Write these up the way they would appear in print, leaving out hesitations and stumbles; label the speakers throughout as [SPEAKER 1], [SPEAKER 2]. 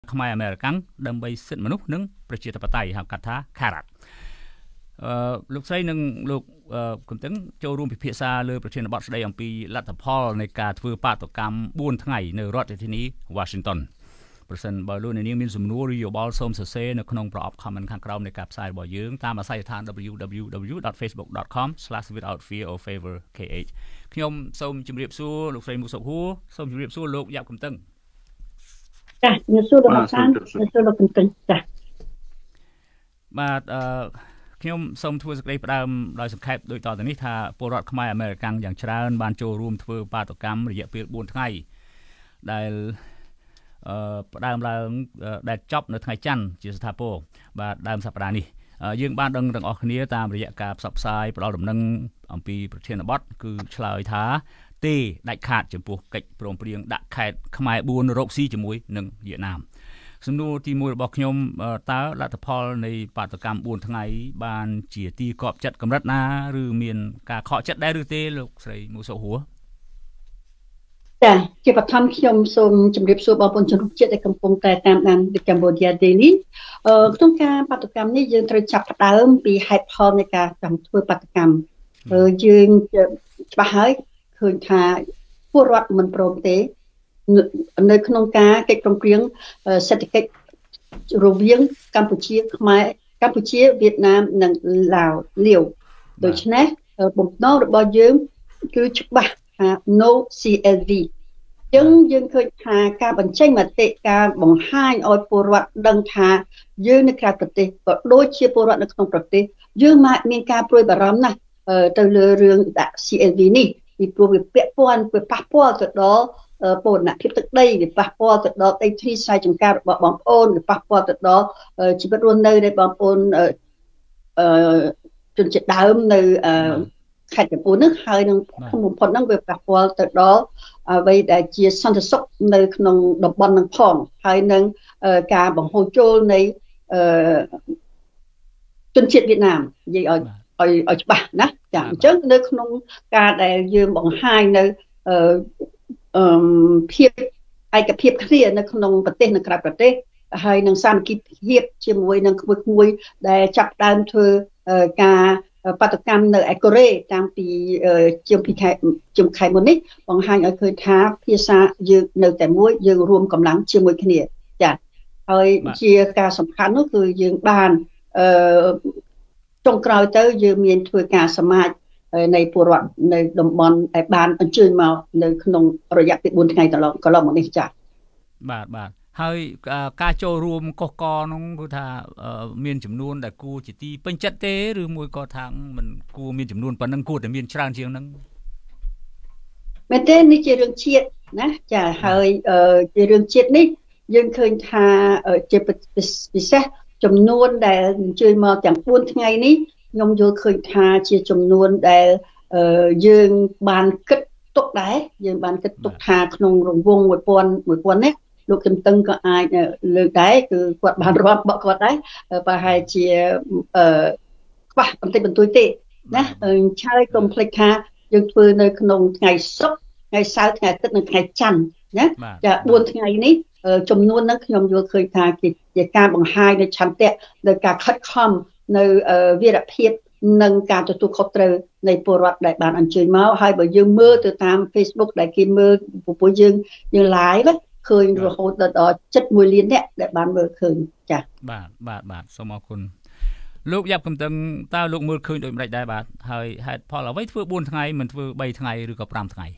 [SPEAKER 1] ខ្មែរអាមេរិកាំងដើម្បីសិទ្ធិមនុស្សនិងប្រជាធិបតេយ្យហៅកាត់ថាខារ៉ាត់លោកស្រីនិងលោកកំតឹងចូលរួមពិភាក្សាលើប្រធានបទស្ដីអំពីលទ្ធផលនៃការធ្វើបាតុកម្ម4ថ្ងៃនៅរដ្ឋធានី Washington ប្រសិនបើលោកអ្នកនាងមានសំណួរឬយោបល់សូមសរសេរនៅក្នុងប្រអប់ comment ខាងក្រោមនៃការផ្សាយរបស់យើងតាមអាស័យដ្ឋាន www.facebook.com/withoutfearorfavorkh ខ្ញុំសូមជម្រាបសួរលោកស្រីមូសុខហួរសូមជម្រាបសួរលោកយ៉ាប់កំតឹង
[SPEAKER 2] ចាជំរាបសួរលោកអាសានជំរាបសួរលោកកំតឹងចា
[SPEAKER 1] បាទខ្ញុំសូមធ្វើសេចក្តីផ្ដើមដោយសង្ខេបដូចតទៅនេះថាពលរដ្ឋខ្មែរអាមេរិកាំងយ៉ាងច្រើនបានចូលរួមធ្វើបាតុកម្មរយៈពេល4ថ្ងៃដែលផ្ដើមឡើងដែលចប់នៅថ្ងៃច័ន្ទជាស្ថាពរបាទដើមសប្តាហ៍នេះយើងបានដឹងទាំងអស់គ្នាតាមរយៈការផ្សព្វផ្សាយផ្ដល់ដំណឹងអំពីប្រធានបទគឺឆ្លើយថាទេដាច់ខាតចំពោះកិច្ចព្រមព្រៀងដាក់ខេត្តខ្មែរ4រកស៊ីជាមួយនឹងវៀតណាមសំណួរទី1របស់ខ្ញុំតើលទ្ធផលនៃបាតុកម្ម4ថ្ងៃបានជាទីកប់ចិត្តកម្រិតណាឬមានការខកចិត្តដែរឬទេលោកស្រីមូសុខហួរ
[SPEAKER 2] ចាជាបឋមខ្ញុំសូមជម្រាបសួរបងប្អូនជនជាតិដែលកំពុងតែតាមដាន Cambodia Daily ក្នុងការបាតុកម្មនេះយើងត្រូវចាប់ផ្ដើមពីហេតុផលនៃការធ្វើបាតុកម្មយើងច្បាស់ហើយឃើញថាពលរដ្ឋមិនព្រមទេនៅក្នុងការកិច្ចព្រមព្រៀងសេដ្ឋកិច្ចរវាងកម្ពុជាខ្មែរកម្ពុជាវៀតណាមនិងឡាវដូច្នេះបំណងរបស់យើងគឺច្បាស់ថា no CLV យើងឃើញថាការបញ្ចេញមតិការបង្ហាញឲ្យពលរដ្ឋដឹងថាយើងនៅក្រៅប្រទេសក៏ដូចជាពលរដ្ឋនៅក្នុងប្រទេសយើងមានការព្រួយបារម្ភណាស់ទៅលើរឿងដាក់ CLV នេះពីព្រោះវាពាក់ព័ន្ធវាប៉ះពាល់ទៅដល់បូរណភាពទឹកដីវាប៉ះពាល់ទៅដល់ដីធ្លីស្រែចម្ការរបស់បងប្អូនវាប៉ះពាល់ទៅដល់ជីវិតរស់នៅនៃបងប្អូនជនជាតិដើមនៅខេត្តកំពូលនេះហើយនឹងបំផុតហ្នឹងវាប៉ះពាល់ទៅដល់អ្វីដែលជាសន្តិសុខនៅក្នុងតំបន់នឹងផងហើយនឹងការបង្ហូរចូលនៃជនជាតិវៀតណាមនិយាយឲ្យច្បាស់ណាចាអញ្ចឹងនៅក្នុងការដែលយើងបង្ហាញនៅភាពឯកភាពគ្នានៅក្នុងប្រទេសនៅក្រៅប្រទេសហើយនឹងសាមគ្គីភាពជាមួយនឹងក្មួយដែលចាប់ដើមធ្វើការបាតុកម្មនៅឯកូរ៉េតាំងពីជាខែមុននេះបង្ហាញឲ្យឃើញថាភាសាយើងនៅតែមួយយើងរួមកម្លាំងជាមួយគ្នាចាហើយជាការសំខាន់នោះគឺយើងបានចុងក្រោយទៅយើងមានធ្វើការសមាជនៃពលរដ្ឋនៅតំបន់ដែលបានអញ្ជើញមកនៅក្នុងរយៈពេល4ថ្ងៃកន្លងមកនេះចា៎
[SPEAKER 1] បាទហើយការចូលរួមកុសកនោះគឺថាមានចំនួនដែលគួរជាទីពេញចិត្តទេឬមួយក៏ថាមិនគួរមានចំនួនប៉ុណ្ណឹងគួរតែមានច្រើនជាងហ្នឹង
[SPEAKER 2] មែនទេនេះជារឿងជាតិណាចាហើយជារឿងជាតិនេះយើងឃើញថាជាពិសេសចំនួនដែលអញ្ជើញមកទាំង4ថ្ងៃនេះខ្ញុំយល់ឃើញថាជាចំនួនដែលយើងបានគិតទុកដែរយើងបានគិតទុកថាក្នុងរង្វង់1000នេះលោកកំតឹងក៏អាចលើកដែរគឺគាត់បានរាប់បកគាត់ដែរប្រហែលជាខ្វះបន្តិចបន្តួចទេណាឆើយកុំភ្លេចថាយើងធ្វើនៅក្នុងថ្ងៃសុក្រថ្ងៃសៅរ៍ថ្ងៃអាទិត្យនិងថ្ងៃច័ន្ទណាចា4ថ្ងៃនេះចំនួនហ្នឹងខ្ញុំយល់ឃើញថាជាការបង្ហាញនៃឆន្ទៈនៃការខិតខំនៅវីរភាពនិងការទទួលខុសត្រូវនៃពលរដ្ឋដែលបានអញ្ជើញមកហើយបើយើងមើលទៅតាម Facebook ដែលគេមើលពពួកយើង live ឃើញរហូតដល់7.1 លានអ្នកដែលបានមើលឃើញចា៎
[SPEAKER 1] បាទសូមអរគុណលោកយ៉ាប់កំតឹងតើលោកមើលឃើញដូចម្តេចដែរបាទហើយហេតុផលអ្វីធ្វើ4ថ្ងៃមិនធ្វើ3ថ្ងៃឬក៏5ថ្ងៃ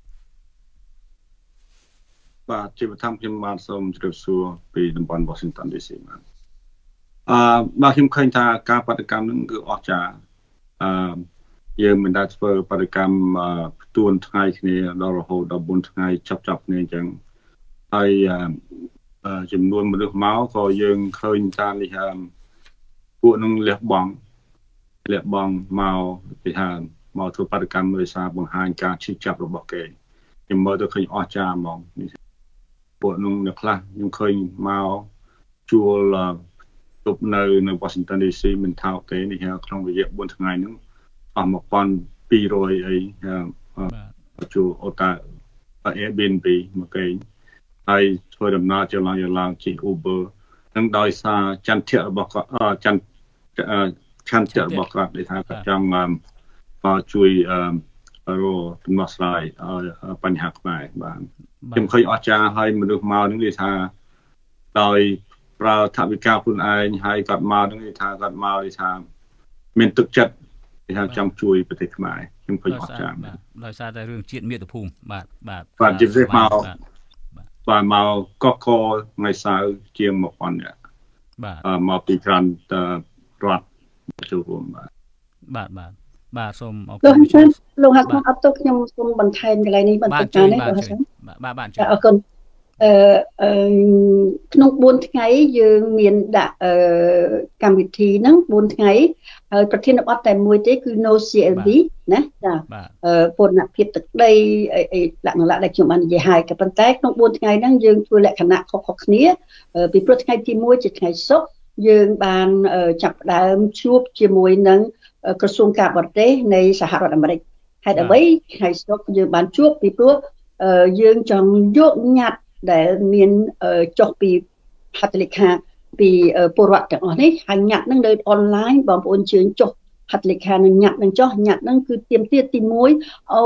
[SPEAKER 3] បាទជាបឋមខ្ញុំបានសូមជម្រាបសួរពីតំបន់ Washington DC បាទបាទខ្ញុំឃើញថាការបាតុកម្មនឹងគឺអស្ចារ្យយើងមិនដែលធ្វើបាតុកម្មផ្ទួនថ្ងៃគ្នាដល់រហូតដល់4ថ្ងៃចាប់គ្នាអញ្ចឹងហើយចំនួនមនុស្សមកក៏យើងឃើញថានេះពួកនឹងលះបង់មកពីថាមកធ្វើបាតុកម្មដោយសារបង្ហាញការឈឺចាប់របស់គេខ្ញុំមើលទៅឃើញអស្ចារ្យហ្មងនេះពួកនឹងអ្នកខ្លះខ្ញុំឃើញមកជួលទប់នៅ Washington DC មិនថោកទេនេះក្នុងរយៈ4ថ្ងៃហ្នឹងអស់1200អីជួលអូតា Airbnb មកគេហើយធ្វើដំណើរចូលឡើងជិះ Uber នឹងដោយសារចន្ទៈរបស់គាត់ចន្ទឆន្ទៈរបស់គាត់ដែលថាគាត់ចង់មកជួយរកដំណោះស្រាយបញ្ហាខ្មែរបាទខ្ញុំឃើញអស្ចារ្យហើយមនុស្សមកនឹងនិយាយថាដោយប្រើថវិកាខ្លួនឯងហើយគាត់មកនឹងនិយាយថាគាត់មកនិយាយថាមានទឹកចិត្តនិយាយថាចង់ជួយប្រទេសខ្មែរខ្ញុំឃើញអស្ចារ្យបាទ
[SPEAKER 1] ដោយសារតែរឿងជាតិមាតុភូមិ
[SPEAKER 3] បាទជាពិសេសមកកកថ្ងៃសៅរ៍ជាង 1000 នាក់មកពីក្រៅរដ្ឋចូលរួម
[SPEAKER 1] បាទសូមអរ
[SPEAKER 2] គុណលោកហាត់អត់ទុកខ្ញុំសូមបន្ថែមកន្លែងនេះបន្តិចណាលោកហាត់
[SPEAKER 1] បាទ
[SPEAKER 2] អរគុណក្នុង4ថ្ងៃយើងមានដាក់កម្មវិធីហ្នឹង4ថ្ងៃហើយប្រធានបទតែមួយទេគឺ No CLV ណាចាពន្ធភាពទឹកដីអីលក្ខណៈដែលខ្ញុំបាននិយាយហើយក៏ប៉ុន្តែក្នុង4ថ្ងៃហ្នឹងយើងធ្វើលក្ខណៈខុសៗគ្នាពីព្រោះថ្ងៃទី1ជាថ្ងៃសុក្រយើងបានចាប់ផ្ដើមជួបជាមួយនឹងក្រសួងការបរទេសនៃសហរដ្ឋអាមេរិកហេតុអ្វីថ្ងៃសុក្រយើងបានជួបពីព្រោះយើងចង់យកញត្តិដែលមានចុះពីហត្ថលេខាពីពលរដ្ឋទាំងអស់នេះហើយញត្តិនឹងនៅអនឡាញបងប្អូនជើញចុះហត្ថលេខានឹងញត្តិនឹងចុះញត្តិនឹងគឺទាមទារទី1ឲ្យ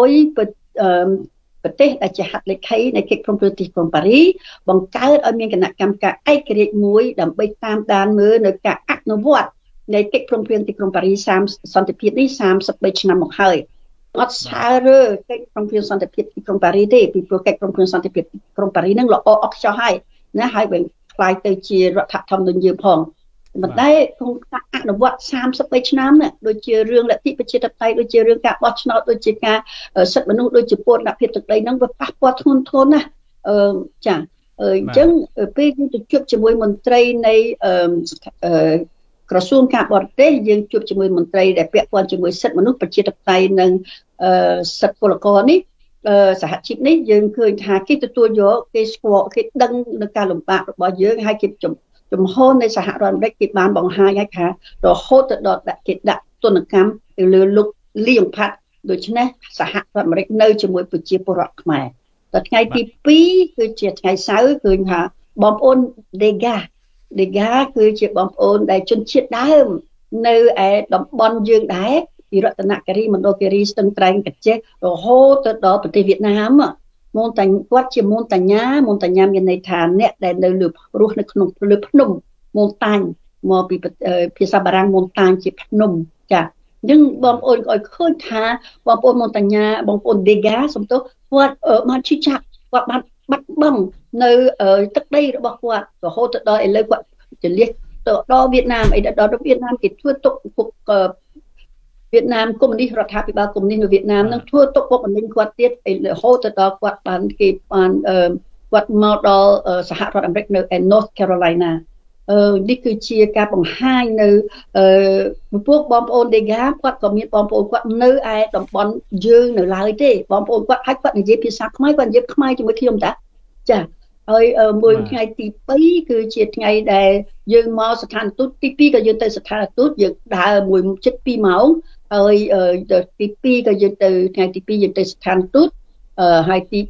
[SPEAKER 2] ប្រទេសដែលជាហត្ថលេខីនៃកិច្ចព្រមព្រៀងទីក្រុងប៉ារីបង្កើតឲ្យមានគណៈកម្មការឯករាជ្យមួយដើម្បីតាមដានមើលនៅការអនុវត្តនៃកិច្ចព្រមព្រៀងទីក្រុងប៉ារីសន្តិភាពនេះ33ឆ្នាំមកហើយអត់ស្អើរើកិច្ចព្រមព្រៀងសន្តិភាពទីក្រុងប៉ារីទេពីព្រោះកិច្ចព្រមព្រៀងសន្តិភាពទីក្រុងប៉ារីនឹងល្អអស់ខ្ចោះហើយណាហើយវាខ្លាយទៅជារដ្ឋធម្មនុញ្ញយើងផងប៉ុន្តែក្នុងការអនុវត្ត33ឆ្នាំនេះដូចជារឿងលទ្ធិប្រជាធិបតេយ្យដូចជារឿងការបោះឆ្នោតដូចជាការសិទ្ធិមនុស្សដូចជាពន្ធភាពទឹកដីហ្នឹងវាប៉ះពាល់ធ្ងន់ធ្ងរណាស់ចាអញ្ចឹងពេលយើងទៅជួបជាមួយមន្ត្រីនៃក្រសួងការបរទេសយើងជួបជាមួយមន្ត្រីដែលពាក់ព័ន្ធជាមួយសិទ្ធិមនុស្សប្រជាធិបតេយ្យនិងសិទ្ធិពលករនេះសហជីពនេះយើងឃើញថាគេទទួលយកគេស្គាល់គេដឹងនៅការលំបាករបស់យើងហើយគេចំហនៃសហរដ្ឋអាមេរិកគេបានបង្ហាញឲ្យថារហូតទៅដល់គេដាក់ទណ្ឌកម្មទៅលើលោកលីយ៉ុងផាត់ដូច្នេះសហរដ្ឋអាមេរិកនៅជាមួយប្រជាពលរដ្ឋខ្មែរដល់ថ្ងៃទី2គឺជាថ្ងៃសៅរ៍ឃើញថាបងប្អូនដេហ្គាគឺជាបងប្អូនដែលជនជាតិដើមនៅឯតំបន់យើងដែរពីរតនគិរីមណ្ឌលគិរីស្ទឹងត្រែងកាចេះរហូតទៅដល់ប្រទេសវៀតណាមមូនតាញ់គាត់ជាមូនតាញាមានន័យថាអ្នកដែលនៅលើរស់នៅក្នុងលើភ្នំមូនតាញ់មកពីភាសាបារាំងមូនតាញ់ជាភ្នំចាអញ្ចឹងបងប្អូនឲ្យឃើញថាបងប្អូនមូនតាញាបងប្អូនដេហ្គាសំទោសគាត់បានឈឺចាប់គាត់បានបាត់បង់នៅទឹកដីរបស់គាត់រហូតទៅដល់ឥឡូវគាត់ចលះទៅដល់វៀតណាមដល់វៀតណាមគេធ្វើទុកពុកវៀតណាមកុម្មុយនីសរដ្ឋាភិបាលកុម្មុយនីសនៅវៀតណាមនឹងធ្វើទុកបុកម្នេញគាត់ទៀតរហូតទៅដល់គាត់បានគេបានគាត់មកដល់សហរដ្ឋអាមេរិកនៅ North Carolina នេះគឺជាការបង្ហាញនៅពួកបងប្អូនដេហ្គាគាត់ក៏មានបងប្អូនគាត់នៅឯតំបន់យើងនៅឡើយទេបងប្អូនគាត់អាចគាត់និយាយភាសាខ្មែរគាត់និយាយខ្មែរជាមួយខ្ញុំតាចាហើយមួយថ្ងៃទី2គឺជាថ្ងៃដែលយើងមកស្ថានទូតទី2ក៏យើងទៅស្ថានទូតយើងដើរមួយជិត2ម៉ោងហើយទី2ក៏យើងទៅថ្ងៃទី2យើងទៅស្ថានទូតហើយទី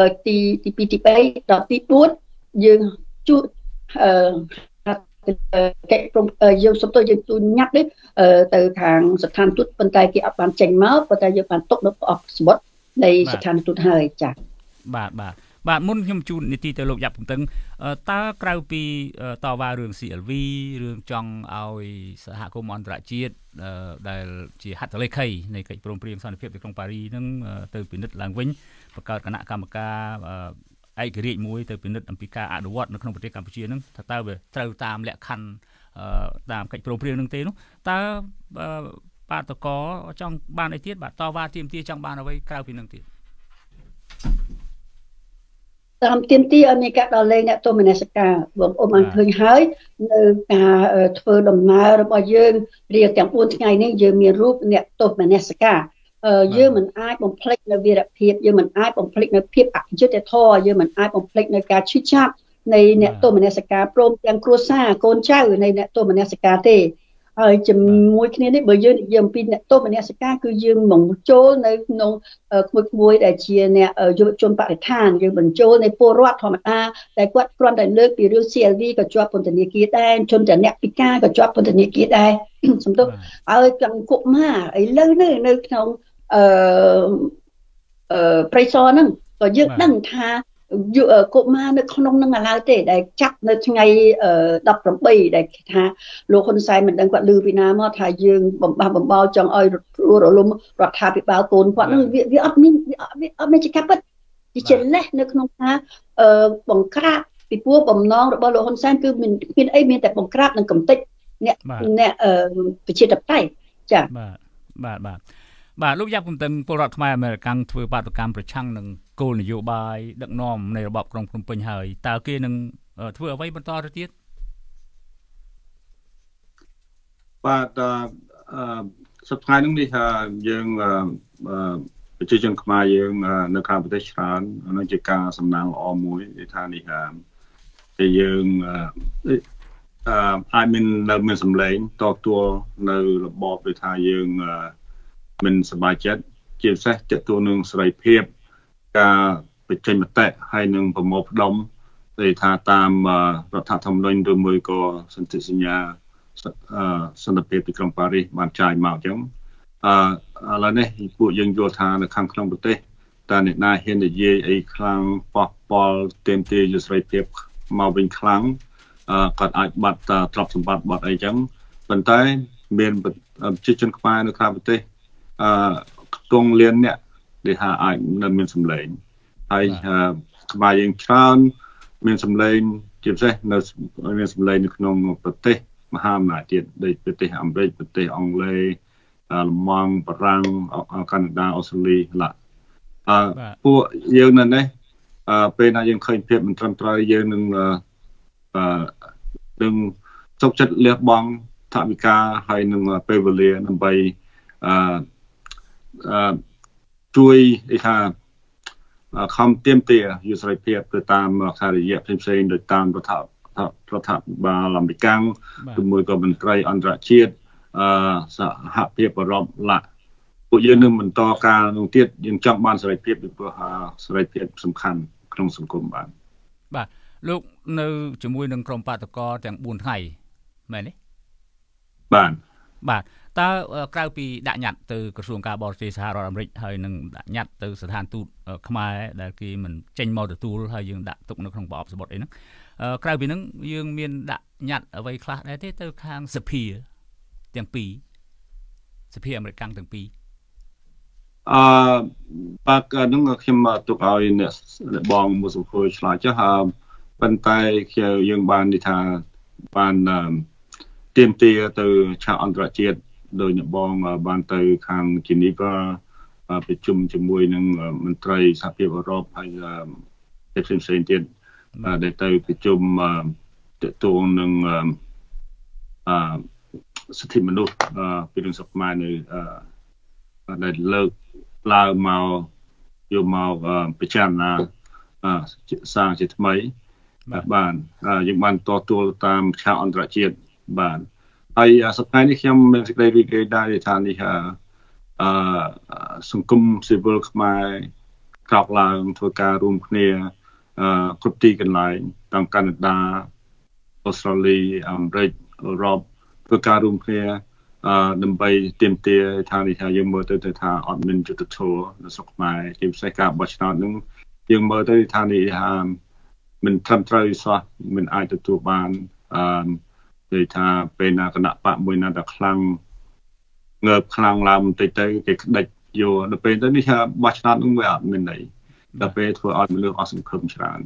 [SPEAKER 2] 2ទី3ដល់ទី4យើងជួបកិច្ចព្រមយើងសុំទៅយើងទូញ៉ាត់នេះទៅខាងស្ថានទូតប៉ុន្តែគេអត់បានចេញមកប៉ុន្តែយើងបានຕົកនៅប្រអប់សមុទ្រនៃស្ថានទូតហើយចា៎
[SPEAKER 1] បាទមុនខ្ញុំជូននីតិទៅលោកយ៉ាប់កំតឹងតើក្រៅពីតវ៉ារឿង CLV រឿងចង់ឲ្យសហគមន៍អន្តរជាតិដែលជាហត្ថលេខីនៃកិច្ចព្រមព្រៀងសន្តិភាពទីក្រុងប៉ារីនឹងទៅពិនិត្យឡើងវិញបង្កើតគណៈកម្មការឯករាជ្យមួយទៅពិនិត្យអំពីការអនុវត្តនៅក្នុងប្រទេសកម្ពុជានឹងថាតើវាត្រូវតាមលក្ខខណ្ឌតាមកិច្ចព្រមព្រៀងនឹងទេនោះតើបាតកោចង់បានអីទៀតបាទតវ៉ាទាមទារចង់បានអ្វីក្រៅពីនឹងទៀត
[SPEAKER 2] តាមទាមទារឲ្យមានការដល់លែងអ្នកទោសមនសិការបងប្អូនបានឃើញហើយនៅការធ្វើដំណើររបស់យើងរៀងទាំង4ថ្ងៃនេះយើងមានរូបអ្នកទោសមនសិការយើងមិនអាចបំភ្លេចនៅវីរភាពយើងមិនអាចបំភ្លេចនៅភាពអយុត្តិធម៌យើងមិនអាចបំភ្លេចនៅការឈឺចាប់នៃអ្នកទោសមនសិការព្រមទាំងគ្រួសារកូនចៅនៃអ្នកទោសមនសិការទេហើយជាមួយគ្នានេះបើយើងនិយាយអំពីអ្នកទោសមនសិការគឺយើងមកចូលនៅក្នុងក្មួយដែលជាអ្នកយុវជនបរិស្ថានយើងបញ្ចូលในពលរដ្ឋធម្មតាតែគាត់គ្រាន់តែលើកពីរឿង CLV ក៏ជាប់ពន្ធនាគារដែរជនតែអ្នកពិការក៏ជាប់ពន្ធនាគារដែរសំទោសហើយទាំងកុមារឥឡូវនេះនៅក្នុងប្រៃសណហ្នឹងក៏យើងដឹងថាកុមារនៅក្នុងនឹងឡើយទេដែលចាប់នៅថ្ងៃ18ដែលថាលោកហ៊ុនសែនមិនដឹងគាត់ឮពីណាមកថាយើងបំបះបំបោចង់ឲ្យរលំរដ្ឋាភិបាលកូនគាត់នឹងវាអត់មានជាការពិតជាលេសនៅក្នុងថាបង្ក្រាបពីព្រោះបំណងរបស់លោកហ៊ុនសែនគឺមានអីមានតែបង្ក្រាបនិងកំទេចអ្នកប្រជាធិបតេយ្យចា៎
[SPEAKER 1] បាទលោកយ៉ាប់កំតឹងពលរដ្ឋខ្មែរអាមេរិកធ្វើបាតុកម្មប្រឆាំងនឹងគោលនយោបាយដឹកនាំនៃរបបក្រុងភ្នំពេញហើយតើគេនឹងធ្វើអ្វីបន្តទៅទៀត
[SPEAKER 3] បាទសប្តាហ៍នេះយើងប្រជាជនខ្មែរយើងនៅខាងប្រទេសច្រើននឹងជាការសំណាងល្អមួយថានេះថាយើងអាចមានសម្លេងតទួលនៅរបបដូចថាយើងមិនសប្បាយចិត្តជាពិសេសទាក់ទងនឹងសេរីភាពការបញ្ចេញមតិហើយនឹងប្រមូលផ្ដុំដែលថាតាមរដ្ឋធម្មនុញ្ញឬមួយក៏សន្ធិសញ្ញាសន្តិភាពទីក្រុងប៉ារីសបានចាយមកអញ្ចឹងឥឡូវនេះពួកយើងយល់ថានៅខាងក្នុងប្រទេសតើអ្នកណាហ៊ាននិយាយអីខ្លាំងប៉ះពាល់ទាមទារយុត្តិសេរីភាពមកវិញខ្លាំងគាត់អាចបាត់ទ្រព្យសម្បត្តិបាត់អីចឹងប៉ុន្តែមានប្រជាជនខ្មែរនៅក្រៅប្រទេសខ្ទង់លៀនអ្នកដែលថាអាចនៅមានសម្លេងហើយខ្មែរយើងច្រើនមានសម្លេងជាពិសេសនៅមានសម្លេងនៅក្នុងប្រទេសមហាអំណាចទៀតដូចប្រទេសអាមេរិកប្រទេសអង់គ្លេសលំង់បារាំងកាណាដាអូស្ត្រាលីឡាពួកយើងនៅនេះពេលណាយើងឃើញភាពមិនត្រឹមត្រូវយើងនឹងសុខចិត្តលះបង់ថវិកាហើយនឹងពេលវេលាដើម្បីជួយថាខំទាមទារយុត្តិសេរីភាពទៅតាមការរយៈផ្សេងៗដោយតាមរដ្ឋាភិបាលអាមេរិកជាមួយក៏មន្ត្រីអន្តរជាតិសហភាពអឺរ៉ុបឡាពួកយើងនឹងបន្តការនោះទៀតយើងចង់បានសេរីភាពពីព្រោះសេរីភាពសំខាន់ក្នុងសង្គមបាទ
[SPEAKER 1] លោកនៅជាមួយនឹងក្រុមបាតកោទាំង4ថ្ងៃមែនទេ
[SPEAKER 3] បាទ
[SPEAKER 1] តើក្រៅពីដាក់ញត្តិទៅក្រសួងការបរទេសសហរដ្ឋអាមេរិកហើយនឹងដាក់ញត្តិទៅស្ថានទូតខ្មែរដែលគេមិនចេញមកទទួលហើយយើងដាក់ទុកនៅក្នុងប្រអប់សបុតអីហ្នឹងក្រៅពីហ្នឹងយើងមានដាក់ញត្តិអ្វីខ្លះដែរទេទៅខាងសភាទាំងពីរសភាអាមេរិកទាំងពីរ
[SPEAKER 3] បាទហ្នឹងខ្ញុំទុកឲ្យអ្នកបងមួយសំភួយឆ្លើយចុះប៉ុន្តែយើងបាននិយាយថាបានទាមទារទៅឆាកអន្តរជាតិដោយអ្នកបងបានទៅខាងជីនីវ៉ាប្រជុំជាមួយនឹងមន្ត្រីសហភាពអឺរ៉ុបហើយផ្សេងៗទៀតដែលទៅប្រជុំទាក់ទងនឹងសិទ្ធិមនុស្សពីរឿងសង្គមនៅដែលលើកឡើងមកយកមកពិចារណាសាងជាថ្មីបាទយើងបានតទួលតាមឆាកអន្តរជាតិបាទហើយសប្តាហ៍នេះខ្ញុំមានសេចក្តីរីករាយដែរថានេះសង្គមស៊ីវិលខ្មែរក្រោកឡើងធ្វើការរួមគ្នាគ្រប់ទីកន្លែងតាមកាណាដាអូស្ត្រាលីអាមេរិកអឺរ៉ុបធ្វើការរួមគ្នាដើម្បីទាមទារថានេះថាយើងមើលទៅថាអត់មានយុត្តិធម៌នៅស្រុកខ្មែរជាពិសេសការបោះឆ្នោតនឹងយើងមើលទៅថានេះមិនត្រឹមត្រូវសោះមិនអាចទទួលបាននិយាយថាពេលណាគណៈបកមួយណាតែខ្លាំងងើបខ្លាំងឡើងបន្តិចទៅគេក្តិចយកដល់ពេលទៅនេះថាបោះឆ្នោតនឹងវាអត់មានន័យដល់ពេលធ្វើឲ្យមនុស្សអស់សង្ឃឹមច្រើន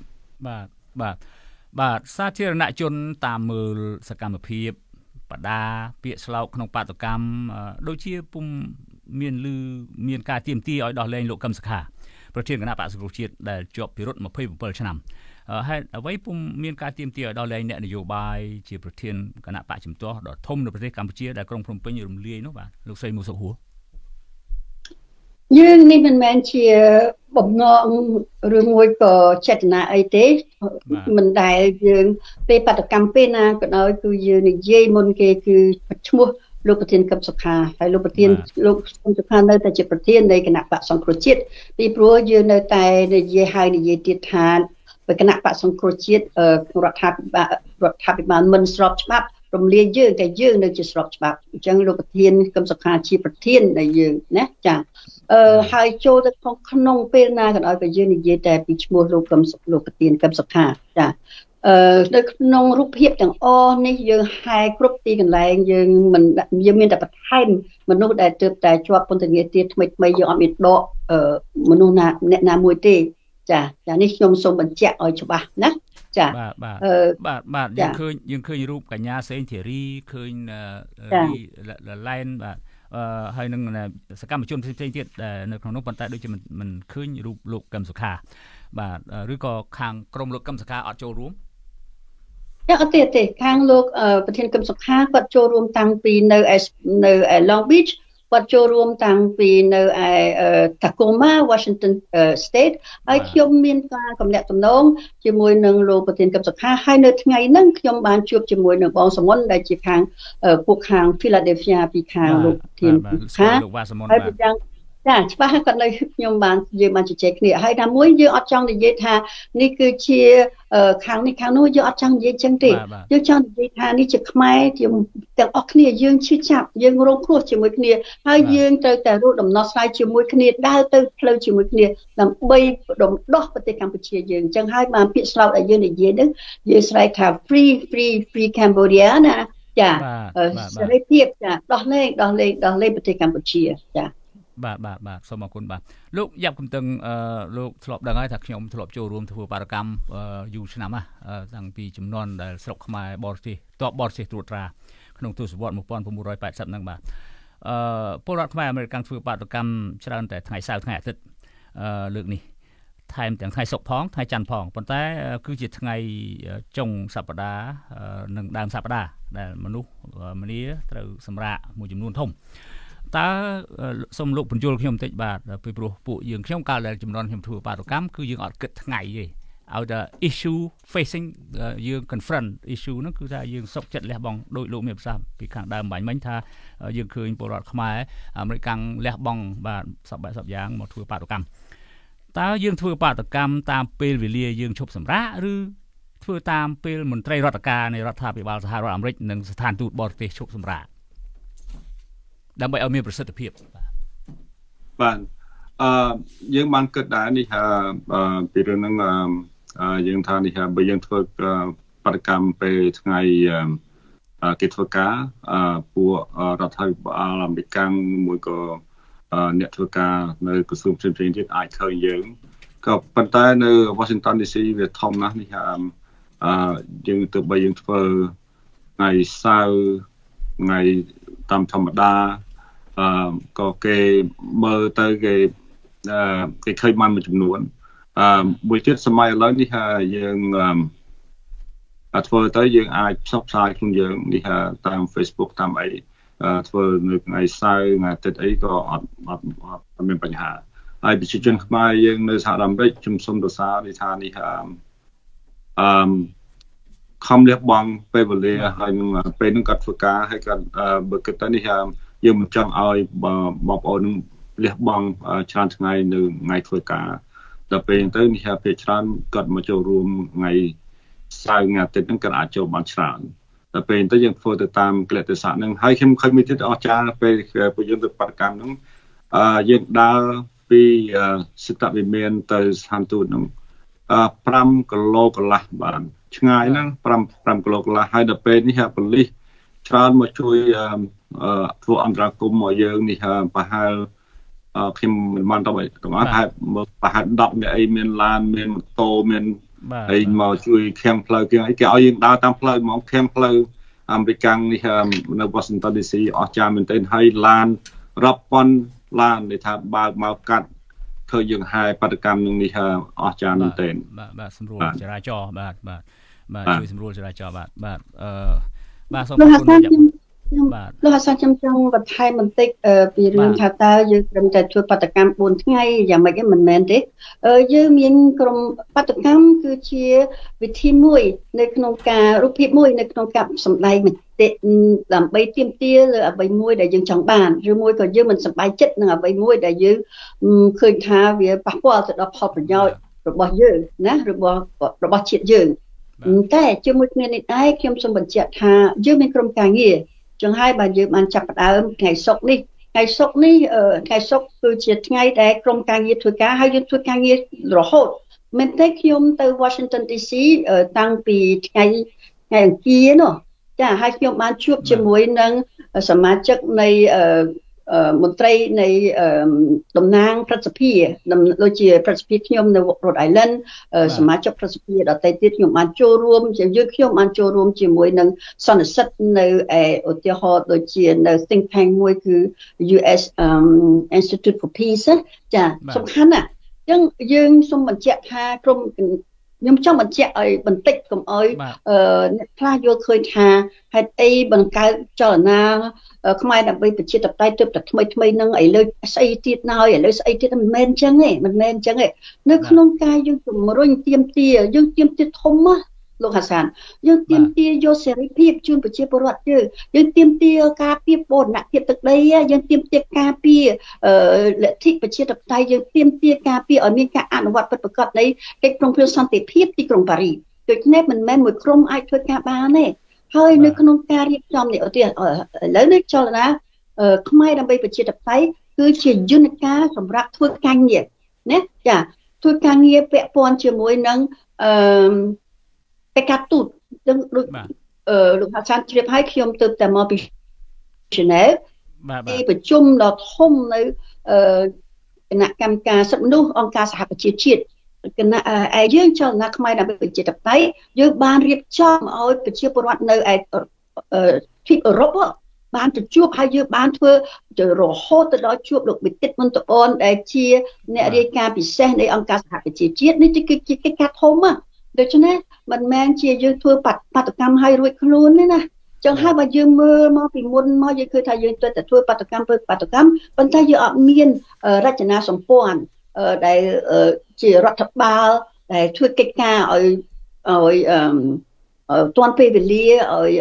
[SPEAKER 1] បាទសាធារណជនតាមមើលសកម្មភាពបដាពាក្យស្លោកក្នុងបាតុកម្មដូចជាពុំមានការទាមទារឲ្យដោះលែងលោកកឹមសុខាប្រធានគណៈបក្សសង្គ្រោះជាតិដែលជាប់ពិរុទ្ធ27ឆ្នាំហើយអ្វីពុំមានការទាមទារឲ្យដោះលែងអ្នកនយោបាយជាប្រធានគណៈបកជំទាស់ដ៏ធំនៅប្រទេសកម្ពុជាដែលក្រុងភ្នំពេញរំលាយនោះបាទលោកស្រីមូសុខហួរ
[SPEAKER 2] dươngនេះមិនមែនជាបំណងឬមួយក៏ចេតនាអីទេមិនដែលយើងពេលបដកម្មពេលណាក៏ដោយគឺយើងនិយាយមុនគេគឺឈ្មោះលោកប្រធានកឹមសុខាហើយលោកប្រធានលោកកឹមសុខានៅតែជាប្រធាននៃគណៈបក្សសង្គ្រោះជាតិពីព្រោះយើងនៅតែនិយាយហើយនិយាយទៀតថាគណៈបក្សសង្គ្រោះជាតិរដ្ឋាភិបាលមិនស្របច្បាប់រំលាយយើងតែយើងនៅជាស្របច្បាប់អញ្ចឹងលោកប្រធានកឹមសុខាជាប្រធាននៃយើងណាចាហើយចូលទៅក្នុងពេលណាក៏ដោយក៏យើងនិយាយតែពីឈ្មោះលោកប្រធានកឹមសុខាចានៅក្នុងរូបភាពទាំងអស់នេះយើងហែគ្រប់ទីកន្លែងយើងមានតែបន្ថែមមនុស្សដែលទើបតែជាប់ពន្ធនាគារថ្មីយើងអត់មានដកមនុស្សអ្នកណាមួយទេចានេះខ្ញុំសូមបញ្ជាក់ឲ្យច្បាស់ណាចា
[SPEAKER 1] បាទយើងឃើញរូបកញ្ញាសេងធីរីឃើញឡែនបាទហើយនឹងសកម្មជនផ្សេងទៀតនៅក្នុងនោះប៉ុន្តែដូចជាមិនឃើញរូបលោកកឹមសុខាបាទឬក៏ខាងក្រុមលោកកឹមសុខាអត់ចូលរួម
[SPEAKER 2] អត់ទេខាងលោកប្រធានកឹមសុខាគាត់ចូលរួមតាំងពីនៅ Long Beach គាត់ចូលរួមតាំងពីនៅឯ Tacoma Washington State ហើយខ្ញុំមានការកំណាក់ទំនងជាមួយនឹងលោកប្រធានកឹមសុខាហើយនៅថ្ងៃហ្នឹងខ្ញុំបានជួបជាមួយនឹងបងសមុនដែលជាខាងពួកខាង Philadelphia ពីខាងលោកប្រធាន
[SPEAKER 1] លោកវ៉ាសមុន
[SPEAKER 2] ហើយយ៉ាងចាច្បាស់គាត់នៅខ្ញុំយើងបានជជែកគ្នាហើយតែមួយយើងអត់ចង់និយាយថានេះគឺជាខាងនេះខាងនោះយើងអត់ចង់និយាយចឹងទេយើងចង់និយាយថានេះជាខ្មែរទាំងអស់គ្នាយើងឈឺចាប់យើងរងគ្រោះជាមួយគ្នាហើយយើងត្រូវតែរកដំណោះស្រាយជាមួយគ្នាដើរទៅផ្លូវជាមួយគ្នាដើម្បីដុំដោះប្រទេសកម្ពុជាយើងអញ្ចឹងហើយបានពាក្យស្លោកដែលយើងនិយាយហ្នឹងយើងស្រែកថា free Cambodia ណាចាសេរីភាពចាដោះលែងប្រទេសកម្ពុជាចា
[SPEAKER 1] បាទសូមអរគុណបាទលោកយ៉ាប់កំតឹងលោកធ្លាប់ដឹងហើយថាខ្ញុំធ្លាប់ចូលរួមធ្វើបាតកម្មយូរឆ្នាំណាតាំងពីចំនួនដែលស្រុកខ្មែរបរទេសតបបរទេសត្រួតត្រាក្នុងទសវត្ស1980ហ្នឹងបាទពលរដ្ឋខ្មែរអាមេរិកធ្វើបាតកម្មច្រើនតែថ្ងៃសៅរ៍ថ្ងៃអាទិត្យលើកនេះថែមទាំងថ្ងៃសុក្រផងថ្ងៃច័ន្ទផងប៉ុន្តែគឺជាថ្ងៃចុងសប្តាហ៍និងដើមសប្តាហ៍ដែលមនុស្សម្នាត្រូវសម្រាកមួយចំនួនធំតើសូមលោកបញ្យល់ខ្ញុំបន្តិចបាទពីព្រោះពួកយើងខ្ញុំកាលដែលចំនួនខ្ញុំធ្វើបាតុកម្មគឺយើងអត់គិតថ្ងៃទេឲ្យតែ issue facing យើង confront issue ហ្នឹងគឺថាយើងសុកចិត្តលះបង់ដោយលោកមានប្រសាសន៍ពីខាងដើមបាញ់មិញថាយើងឃើញពលរដ្ឋខ្មែរអាមេរិកកាំងលះបង់បាទសពបែបសពយ៉ាងមកធ្វើបាតុកម្មតើយើងធ្វើបាតុកម្មតាមពេលវេលាយើងឈប់សម្រាកឬធ្វើតាមពេលមន្ត្រីរដ្ឋការនៃរដ្ឋាភិបាលសហរដ្ឋអាមេរិកនិងស្ថានទូតបរទេសឈប់សម្រាកដើម្បីឲ្យមានប្រសិទ្ធភាព
[SPEAKER 3] បាទយើងបានគិតដែរនេះថាពីរឿងហ្នឹងយើងថានេះថាបើយើងធ្វើបដកម្មពេលថ្ងៃគេធ្វើការពួករដ្ឋាភិបាលអាមេរិកមួយក៏អ្នកធ្វើការនៅក្រសួងផ្សេងៗទៀតអាចឃើញយើងក៏ប៉ុន្តែនៅ Washington DC វាធំណាស់នេះថាយើងទៅបើយើងធ្វើថ្ងៃសៅរ៍ថ្ងៃតាមធម្មតាក៏គេមើលទៅគេឃើញបានមួយចំនួនមួយទៀតសម័យឥឡូវនេះថាយើងធ្វើទៅយើងអាចផ្សព្វផ្សាយខ្លួនយើងនេះថាតាម Facebook តាមអីធ្វើនៅថ្ងៃសៅរ៍ថ្ងៃអាទិត្យអីក៏អត់មានបញ្ហាហើយប្រជាជនខ្មែរយើងនៅសហរដ្ឋអាមេរិកខ្ញុំសូមសរសើរនេះថានេះខំលះបង់ពេលវេលាហើយនឹងពេលហ្នឹងគាត់ធ្វើការហើយគាត់បើគិតទៅនេះយើងមិនចង់ឲ្យបងប្អូនលះបង់ច្រើនថ្ងៃនៅថ្ងៃធ្វើការដល់ពេលទៅនេះពេលច្រើនគាត់មកចូលរួមថ្ងៃសៅរ៍ថ្ងៃអាទិត្យហ្នឹងគាត់អាចចូលបានច្រើនដល់ពេលទៅយើងធ្វើទៅតាមកលិទ្ធិសាស្ត្រហ្នឹងហើយខ្ញុំឃើញមួយទៀតអស្ចារ្យពេលពួកយើងទៅបដកម្មហ្នឹងយើងដើរពីសិទ្ធិវិមានទៅស្ថានទូតហ្នឹង5គីឡូកន្លះបានឆ្ងាយហ្នឹង5គីឡូកន្លះហើយដល់ពេលនេះប៉ូលីសច្រើនមកជួយធ្វើអន្តរាគមន៍មកយើងនេះប្រហែលខ្ញុំមិនបានទៅទាំងអស់ហើយប្រហែល10នាក់អីមានឡានមានម៉ូតូមានហើយមកជួយខាំងផ្លូវគេឲ្យយើងដើរតាមផ្លូវហ្មងខាំងផ្លូវអាមេរិកនេះនៅ Washington DC អស្ចារ្យមែនទែនហើយឡានរាប់ពាន់ឡានដែលថាបើកមកកាត់ធ្វើយើងហែបដកម្មនឹងនេះអស្ចារ្យមែនទែន
[SPEAKER 1] បាទសម្រួលចរាចរណ៍បាទជួយសម្រួលចរាចរណ៍បាទសូម
[SPEAKER 2] អរគុណខ្ញុំលោកហាសានខ្ញុំចង់បន្ថែមបន្តិចពីរឿងថាតើយើងត្រឹមតែធ្វើបាតកម្ម4ថ្ងៃយ៉ាងម៉េចមិនមែនទេយើងមានក្រុមបាតកម្មគឺជាវិធីមួយនៅក្នុងការរូបភាពមួយនៅក្នុងការសម្ដែងមតិដើម្បីទាមទារលើអ្វីមួយដែលយើងចង់បានឬមួយក៏យើងមិនសប្បាយចិត្តនឹងអ្វីមួយដែលយើងឃើញថាវាប៉ះពាល់ទៅដល់ផលប្រយោជន៍របស់យើងណារបស់ជាតិយើងតែជាមួយគ្នានេះដែរខ្ញុំសូមបញ្ជាក់ថាយើងមានក្រុមការងារចឹងហើយបាទយើងបានចាប់ផ្ដើមថ្ងៃសុក្រនេះគឺជាថ្ងៃដែលក្រុមការងារធ្វើការហើយយើងធ្វើការងាររហូតមែនទេខ្ញុំទៅ Washington DC តាំងពីថ្ងៃអង្គារនោះចាហើយខ្ញុំបានជួបជាមួយនឹងសមាជិកនៃមន្ត្រីនៃតំណាងប្រសិទ្ធិដូចជាប្រសិទ្ធិខ្ញុំនៅ Rhode Island សមាជិកប្រសិទ្ធិដទៃទៀតខ្ញុំបានចូលរួមខ្ញុំបានចូលរួមជាមួយនឹងសន្និសីទនៅឧទាហរណ៍ដូចជានៅ think tank មួយគឺ US Institute for Peace ចាសំខាន់ណាស់អញ្ចឹងយើងសូមបញ្ជាក់ថាក្រុមខ្ញុំចង់បញ្ជាក់ឲ្យបន្តិចកុំឲ្យអ្នកខ្លះយល់ឃើញថាហេតុអីបង្កើតចលនាខ្មែរដើម្បីប្រជាធិបតេយ្យទើបតែថ្មីនឹងឥឡូវស្អីទៀតណយឥឡូវស្អីទៀតមិនមែនអញ្ចឹងទេនៅក្នុងការយើងជំរុញទាមទារធំណាលោកហាសានយើងទាមទារយកសេរីភាពជូនប្រជាពលរដ្ឋយើងទាមទារការពារបូរណភាពទឹកដីយើងទាមទារការពារលទ្ធិប្រជាធិបតេយ្យយើងទាមទារការពារឲ្យមានការអនុវត្តពិតប្រាកដនៃកិច្ចព្រមព្រៀងសន្តិភាពទីក្រុងប៉ារីសដូច្នេះមិនមែនមួយក្រុមអាចធ្វើការបានទេហើយនៅក្នុងការរៀបចំនេះឥឡូវនេះចលនាខ្មែរដើម្បីប្រជាធិបតេយ្យគឺជាយន្តការសម្រាប់ធ្វើការងារណាចាធ្វើការងារពាក់ព័ន្ធជាមួយនឹងតែការទូតដូចលោកហាសានជ្រាបឲ្យខ្ញុំទៅតែមកពី Geneva ទីប្រជុំដ៏ធំនៅគណៈកម្មការសិទ្ធិមនុស្សអង្គការសហប្រជាជាតិគណៈយើងចលនាខ្មែរដើម្បីប្រជាធិបតេយ្យយើងបានរៀបចំឲ្យប្រជាពលរដ្ឋនៅទ្វីបអឺរ៉ុបបានទៅជួបហើយយើងបានធ្វើរហូតទៅដល់ជួបលោកវិទិតមន្តបនដែលជាអ្នករាយការណ៍ពិសេសនៃអង្គការសហប្រជាជាតិនេះគឺជាកិច្ចការធំដូច្នេះមិនមែនជាយើងធ្វើបាតកម្មឲ្យរួចខ្លួនទេណាចឹងហើយបើយើងមើលមកពីមុនមកយើងឃើញថាយើងទៅតែធ្វើបាតកម្មប៉ុន្តែយើងអត់មានរចនាសម្ព័ន្ធដែលជារដ្ឋបាលដែលធ្វើកិច្ចការឲ្យទាន់ពេលវេលាឲ្យ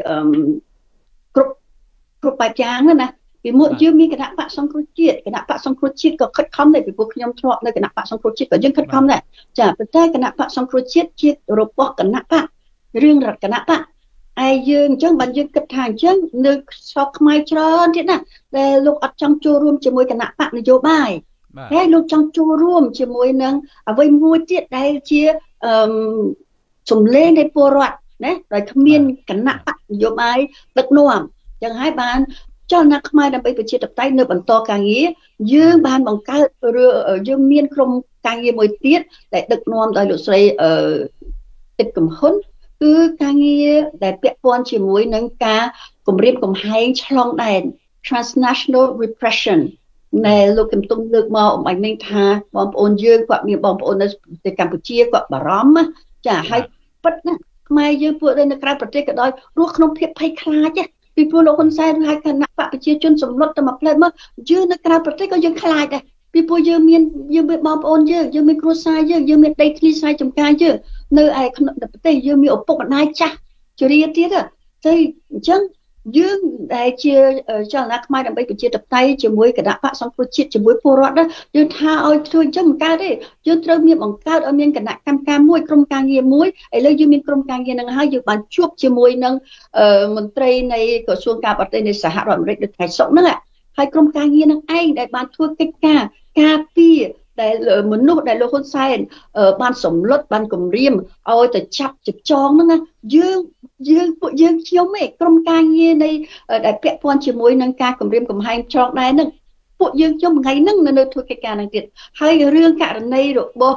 [SPEAKER 2] គ្រប់បែបយ៉ាងណាពីមុនយើងមានគណៈបកសង្គ្រោះជាតិក៏ខិតខំដែរពីព្រោះខ្ញុំធ្លាប់នៅគណៈបកសង្គ្រោះជាតិក៏យើងខិតខំដែរចាប៉ុន្តែគណៈបកសង្គ្រោះជាតិជារបស់គណៈបករឿងរដ្ឋគណៈបកយើងអញ្ចឹងបើយើងគិតថាអញ្ចឹងនៅស្រុកខ្មែរច្រើនទៀតណាដែលលោកអត់ចង់ចូលរួមជាមួយគណៈបកនយោបាយតែលោកចង់ចូលរួមជាមួយនឹងអ្វីមួយទៀតដែលជាសំឡេងនៃពលរដ្ឋណាដោយគ្មានគណៈបកនយោបាយដឹកនាំអញ្ចឹងហើយបានចលនាខ្មែរដើម្បីប្រជាធិបតេយ្យនៅបន្តការងារយើងបានបង្កើតយើងមានក្រុមការងារមួយទៀតដែលដឹកនាំដោយលោកស្រីទឹកកំហ៊ុនគឺការងារដែលពាក់ព័ន្ធជាមួយនឹងការគម្រាមកំហែងឆ្លងដែន transnational repression ដែលលោកកំទុំលើកមកអំបញ្ញថាបងប្អូនយើងគាត់មានបងប្អូននៅប្រទេសកម្ពុជាគាត់បារម្ភចាហើយពិតណាខ្មែរយើងពួកនៅក្រៅប្រទេសក៏ដោយរស់ក្នុងភាពភ័យខ្លាចពីព្រោះលោកហ៊ុនសែនហើយគណៈបកប្រជាជនសម្លុតទៅមកផ្លែមកយើងនៅក្រៅប្រទេសក៏យើងខ្លាចដែរពីព្រោះយើងមានបងប្អូនយើងមានគ្រួសារយើងមានដីធ្លីស្រែចម្ការយើងនៅឯក្នុងប្រទេសយើងមានឪពុកម្ដាយចាស់ជរាទៀតទៅអញ្ចឹងយើងដែលជាចលនាខ្មែរដើម្បីប្រជាធិបតេយ្យជាមួយគណៈបកសង្គ្រោះជាតិជាមួយពលរដ្ឋយើងថាឲ្យធ្វើអញ្ចឹងមិនកើតទេយើងត្រូវមានបង្កើតឲ្យមានគណៈកម្មការមួយក្រុមការងារមួយឥឡូវយើងមានក្រុមការងារហ្នឹងហើយយើងបានជួបជាមួយនឹងមន្ត្រីនៃក្រសួងការបរទេសនៃសហរដ្ឋអាមេរិកនៅថ្ងៃសុក្រហ្នឹងហើយក្រុមការងារហ្នឹងឯងដែលបានធ្វើកិច្ចការពារដែលមនុស្សដែលលោកហ៊ុនសែនបានសម្លុតបានគម្រាមឲ្យទៅចាប់ចងហ្នឹងពួកយើងខ្ញុំឯងក្រុមការងារនៃដែលពាក់ព័ន្ធជាមួយនឹងការគម្រាមកំហែងឆ្លងដែនហ្នឹងពួកយើងខ្ញុំថ្ងៃហ្នឹងនៅធ្វើកិច្ចការហ្នឹងទៀតហើយរឿងករណីរបស់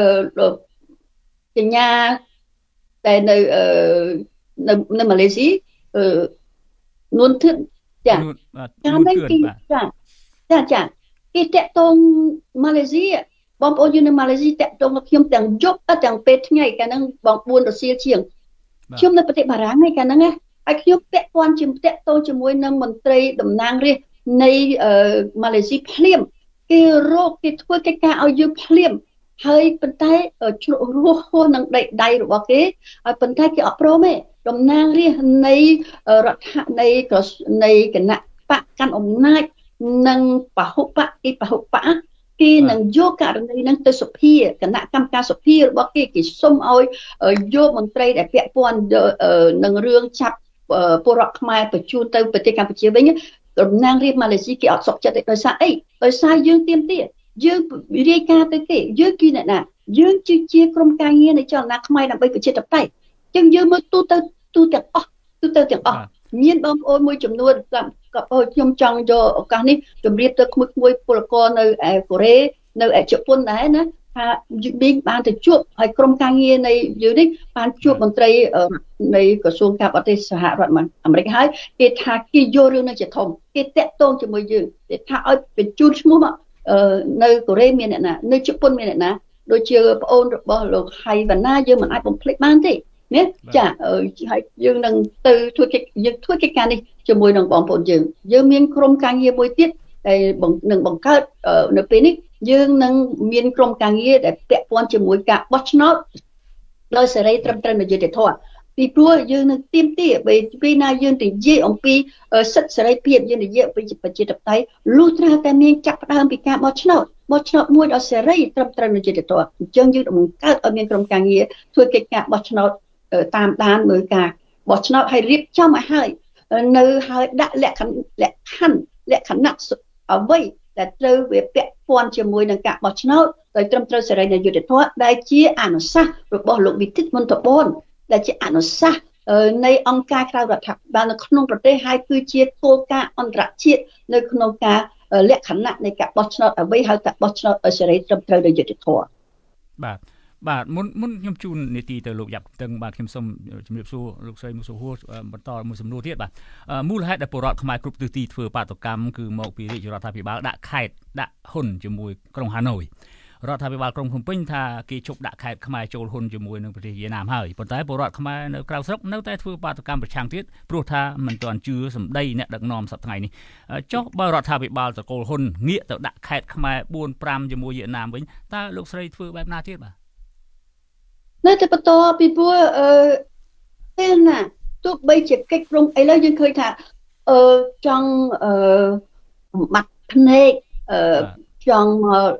[SPEAKER 2] កញ្ញាដែលនៅម៉ាឡេស៊ីនួនធិតចាតាមនេះចាគេតាក់ទងម៉ាឡេស៊ីបងប្អូនយើងនៅម៉ាឡេស៊ីតាក់ទងกับខ្ញុំទាំងយប់ទាំងពេលថ្ងៃកាលហ្នឹងបង4រសៀលជាងខ្ញុំនៅប្រទេសបារាំងឯកាលហ្នឹងហើយខ្ញុំពាក់ព័ន្ធតាក់ទងជាមួយនឹងមន្ត្រីតំណាងរាស្ត្រនៃម៉ាឡេស៊ីភ្លាមគេរកគេធ្វើកិច្ចការឲ្យយើងភ្លាមហើយប៉ុន្តែជ្រក់រស់ហួសនឹងដៃរបស់គេហើយប៉ុន្តែគេអត់ព្រមទេតំណាងរាស្ត្រនៃរដ្ឋនៃគណៈបកកាន់អំណាចនិងពហុបកគេនឹងយកករណីនឹងទៅសភាគណៈកម្មការសភារបស់គេសុំឲ្យយកមន្ត្រីដែលពាក់ព័ន្ធនឹងរឿងចាប់ពលរដ្ឋខ្មែរបញ្ជូនទៅប្រទេសកម្ពុជាវិញតំណាងរាស្ត្រម៉ាឡេស៊ីគេអត់សុខចិត្តទេដោយសារអីដោយសារយើងទាមទារយើងរាយការណ៍ទៅគេយើងគឺអ្នកណាយើងជាក្រុមការងារនៃចលនាខ្មែរដើម្បីប្រជាធិបតេយ្យចឹងយើងមើលទូទៅទាំងអស់មានបងប្អូនមួយចំនួនខ្ញុំចង់យកឱកាសនេះជម្រាបទៅក្មួយពលករនៅកូរ៉េនៅជប៉ុនដែរណាថាយើងបានទៅជួបហើយក្រុមការងារនៃយើងនេះបានជួបមន្ត្រីនៃក្រសួងការបរទេសសហរដ្ឋអាមេរិកហើយគេថាគេយករឿងនេះជាធំគេតាក់ទងជាមួយយើងគេថាឲ្យបញ្ជូនឈ្មោះមកនៅកូរ៉េមានអ្នកណានៅជប៉ុនមានអ្នកណាដូចជាប្អូនរបស់លោកហៃវណ្ណាយើងមិនអាចបំភ្លេចបានទេណាចាហើយយើងនឹងទៅធ្វើកិច្ចការនេះជាមួយនឹងបងប្អូនយើងមានក្រុមការងារមួយទៀតដែលនឹងបង្កើតនៅពេលនេះយើងនឹងមានក្រុមការងារដែលពាក់ព័ន្ធជាមួយការបោះឆ្នោតដោយសេរីត្រឹមត្រូវនិងយុត្តិធម៌ពីព្រោះយើងនឹងទាមទារពេលណាយើងនិយាយអំពីសិទ្ធិសេរីភាពយើងនិយាយពីប្រជាធិបតេយ្យលុះត្រាតែមានចាប់ផ្ដើមពីការបោះឆ្នោតមួយដោយសេរីត្រឹមត្រូវនិងយុត្តិធម៌អញ្ចឹងយើងបង្កើតឲ្យមានក្រុមការងារធ្វើកិច្ចការបោះឆ្នោតតាមដានមើលការបោះឆ្នោតឲ្យរៀបចំឲ្យហើយនៅហើយដាក់លក្ខណៈអ្វីដែលត្រូវវាពាក់ព័ន្ធជាមួយនឹងការបោះឆ្នោតដោយត្រឹមត្រូវសេរីនិងយុត្តិធម៌ដែលជាអនុសាសន៍របស់លោកវិទិតមន្តបនដែលជាអនុសាសន៍នៃអង្គការក្រៅរដ្ឋាភិបាលនៅក្នុងប្រទេសហើយគឺជាគោលការណ៍អន្តរជាតិនៅក្នុងការលក្ខណៈនៃការបោះឆ្នោតអ្វីហៅថាបោះឆ្នោតឲ្យសេរីត្រឹមត្រូវដោយយុត្តិធម៌
[SPEAKER 1] បាទមុនខ្ញុំជូននីតិទៅលោកយ៉ាប់តឹងបាទខ្ញុំសូមជម្រាបសួរលោកស្រីមុខសុហួរបន្តមួយសំណួរទៀតបាទមូលហេតុដែលពលរដ្ឋខ្មែរគ្រប់ទិសទីធ្វើបាតុកម្មគឺមកពីរាជរដ្ឋាភិបាលដាក់ខេត្តដាក់ហ៊ុនជាមួយក្រុងហាណូយរដ្ឋាភិបាលក្រុងភ្នំពេញថាគេជប់ដាក់ខេត្តខ្មែរចូលហ៊ុនជាមួយនឹងប្រទេសវៀតណាមហើយប៉ុន្តែពលរដ្ឋខ្មែរនៅក្រៅស្រុកនៅតែធ្វើបាតុកម្មប្រឆាំងទៀតព្រោះថាមិនទាន់ជឿសម្ដីអ្នកដឹកនាំសប្តាហ៍ថ្ងៃនេះចុះបើរដ្ឋាភិបាលតកូលហ៊ុនងាកទៅដាក់ខេត្តខ្មែរ4 5ជាមួយវៀតណាមវិញតើលោកស្រីធ្វើបែបណាទៀតបាទ
[SPEAKER 2] នៅតែបន្តពីព្រោះពេលណាទោះបីជាកិច្ចព្រមឥឡូវយើងឃើញថាចង់បាត់ភ្នែកចង់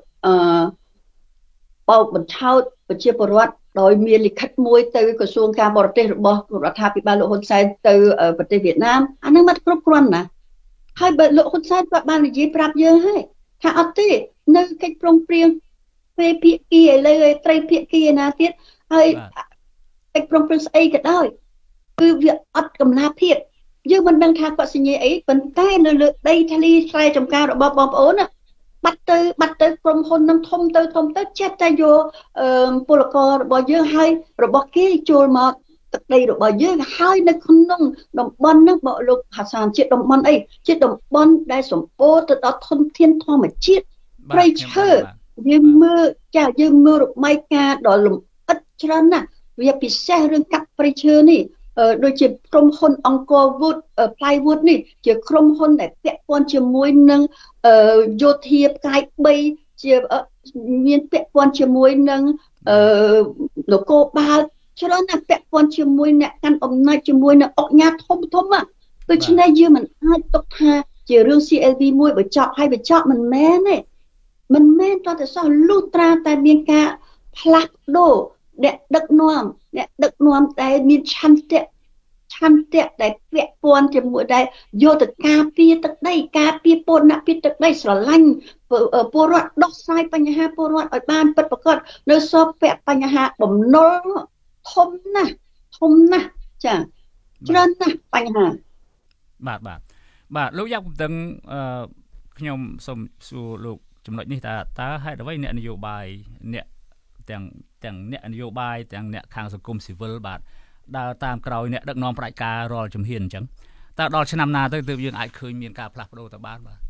[SPEAKER 2] បោកបញ្ឆោតប្រជាពលរដ្ឋដោយមានលិខិតមួយទៅក្រសួងការបរទេសរបស់រដ្ឋាភិបាលលោកហ៊ុនសែនទៅប្រទេសវៀតណាមអានឹងមិនគ្រប់គ្រាន់ណាហើយបើលោកហ៊ុនសែនគាត់បាននិយាយប្រាប់យើងហើយថាអត់ទេនៅកិច្ចព្រមព្រៀងពេលភាគីឥឡូវត្រីភាគីឯណាទៀតហើយកិច្ចព្រមព្រៀងស្អីក៏ដោយគឺវាអត់កំណាភាពយើងមិនដឹងថាគាត់សញ្ញាអីប៉ុន្តែនៅលើដីធ្លីស្រែចម្ការរបស់បងប្អូនណាបាត់ទៅក្រុមហ៊ុននឹងធំទៅចិត្តតែយកពលកររបស់យើងហើយរបស់គេចូលមកទឹកដីរបស់យើងហើយនៅក្នុងតំបន់ហ្នឹងបើលោកហាសានជាតំបន់អីជាតំបន់ដែលសម្បូរទៅដល់ធនធានធម្មជាតិព្រៃឈើយើងមើលរបាយការណ៍ដ៏លម្អិតច្រើនណាស់វាពិសេសរឿងកាប់ព្រៃឈើនេះដូចជាក្រុមហ៊ុនអង្គរ Wood Plywood នេះជាក្រុមហ៊ុនដែលពាក់ព័ន្ធជាមួយនឹងយោធាផ្កាយ3ជាមានពាក់ព័ន្ធជាមួយនឹងនគរបាលច្រើនណាស់ពាក់ព័ន្ធជាមួយអ្នកកាន់អំណាចជាមួយនឹងអង្គការធំដូច្នេះយើងមិនអាចទុកថាជារឿង CLV មួយបើចប់ហើយបើចប់មិនមែនទេមិនមែនតតែសោះលុះត្រាតែមានការផ្លាស់ប្ដូរអ្នកដឹកនាំដែលមានឆន្ទៈដែលពាក់ព័ន្ធជាមួយដែលយកទៅការពារទឹកដីការពារពលរដ្ឋពីទឹកដីស្រឡាញ់ពលរដ្ឋដោះស្រាយបញ្ហាពលរដ្ឋឲ្យបានពិតប្រាកដនៅសពពាក់បញ្ហាបំណុលធំណាស់ចាច្រើនណាស់បញ្ហា
[SPEAKER 1] បាទលោកយ៉ាប់កំតឹងខ្ញុំសូមសួរលោកចំណុចនេះតើហេតុអ្វីអ្នកនយោបាយអ្នកទាំងអ្នកនយោបាយទាំងអ្នកខាងសង្គមស៊ីវិលបាទដើរតាមក្រោយអ្នកដឹកនាំប្រជាការរាល់ជំហានអញ្ចឹងតើដល់ឆ្នាំណាទៅទើបយើងអាចឃើញមានការផ្លាស់ប្ដូរទៅបានបាទ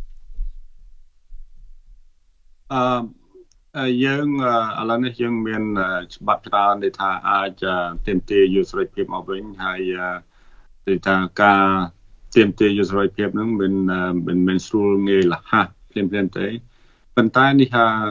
[SPEAKER 3] យើងឥឡូវនេះយើងមានច្បាប់ច្រើនដែលថាអាចទាមទារយុត្តិធម៌មកវិញហើយ thì ta ca tiêm tiêu cho rồi phép nó mình xu nghề là ha phim tới bên tai đi ha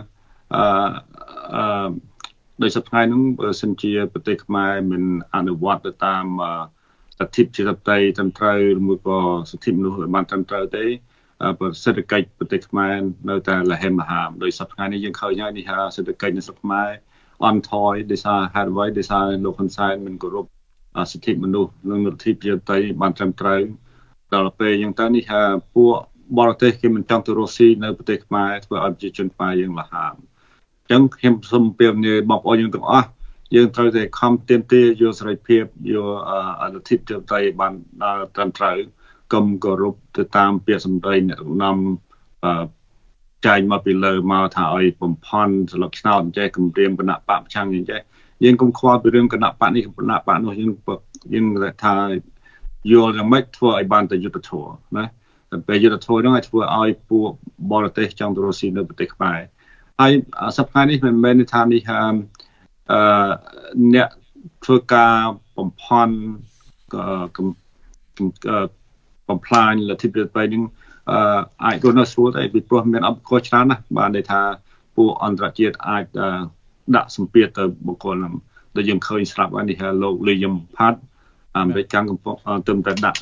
[SPEAKER 3] โดยสภาพนั้นสัญชีประเทศมามันอนุวัตตามสถิตจิตใจจำใจมือก็สถิตมนุษย์มันจำใจได้เศรษฐกิจประเทศมาในแต่ละแห่งมหาโดยสภาพนี้ยังเข้าใจนี่ฮะเศรษฐกิจในสภาพออนทอยดีไซน์ฮาร์ดไวดีไซน์โลกคนไซน์มันก็รบสถิตมนุษย์เรื่องสถิตจิตใจมันจำใจต่อไปยังตอนนี้ฮะพวกบริเทศที่มันจังตัวรัสเซียในประเทศมาเพื่ออัพจิตจนไปยังละหามจังเห็นสมเปียมเนี่ยบอกว่ายังต้องยังត្រូវតែខំទៀមទាយកសេរីភាពយកអនុធិបតេយ្យបានត្រឹមត្រូវកុំគោរពទៅតាមពាក្យសម្ដីអ្នកដឹកនាំចែងមកពីលើមកថាឲ្យបំផន់ស្លឹកឆ្នោតអញ្ចេះគម្រាមគណៈបកប្រឆាំងអញ្ចេះយើងកុំខ្វល់ពីរឿងគណៈបកនេះគណៈបកនោះយើងថាយល់យ៉ាងម៉េចធ្វើឲ្យបានទៅយុទ្ធធម៌ណាតែពេលយុទ្ធធម៌ហ្នឹងឲ្យធ្វើឲ្យពួកបរទេសចង់ទៅរស់ស៊ីនៅប្រទេសខ្មែរហើយសប្តាហ៍នេះមិនមែនថានេះអ្នកធ្វើការបំផន់បំផ្លាញលទ្ធិប្រជាធិបតេយ្យនឹងអាចក៏នៅស្រួលដែរពីព្រោះមានអបខុសច្រើនណាស់បានន័យថាពួកអន្តរជាតិអាចដាក់សម្ពាធទៅបុគ្គលនឹងដែលយើងឃើញស្រាប់ហើយនេះលោកលីយ៉ឹមផាត់អាមេរិកកំពុងទៅដាក់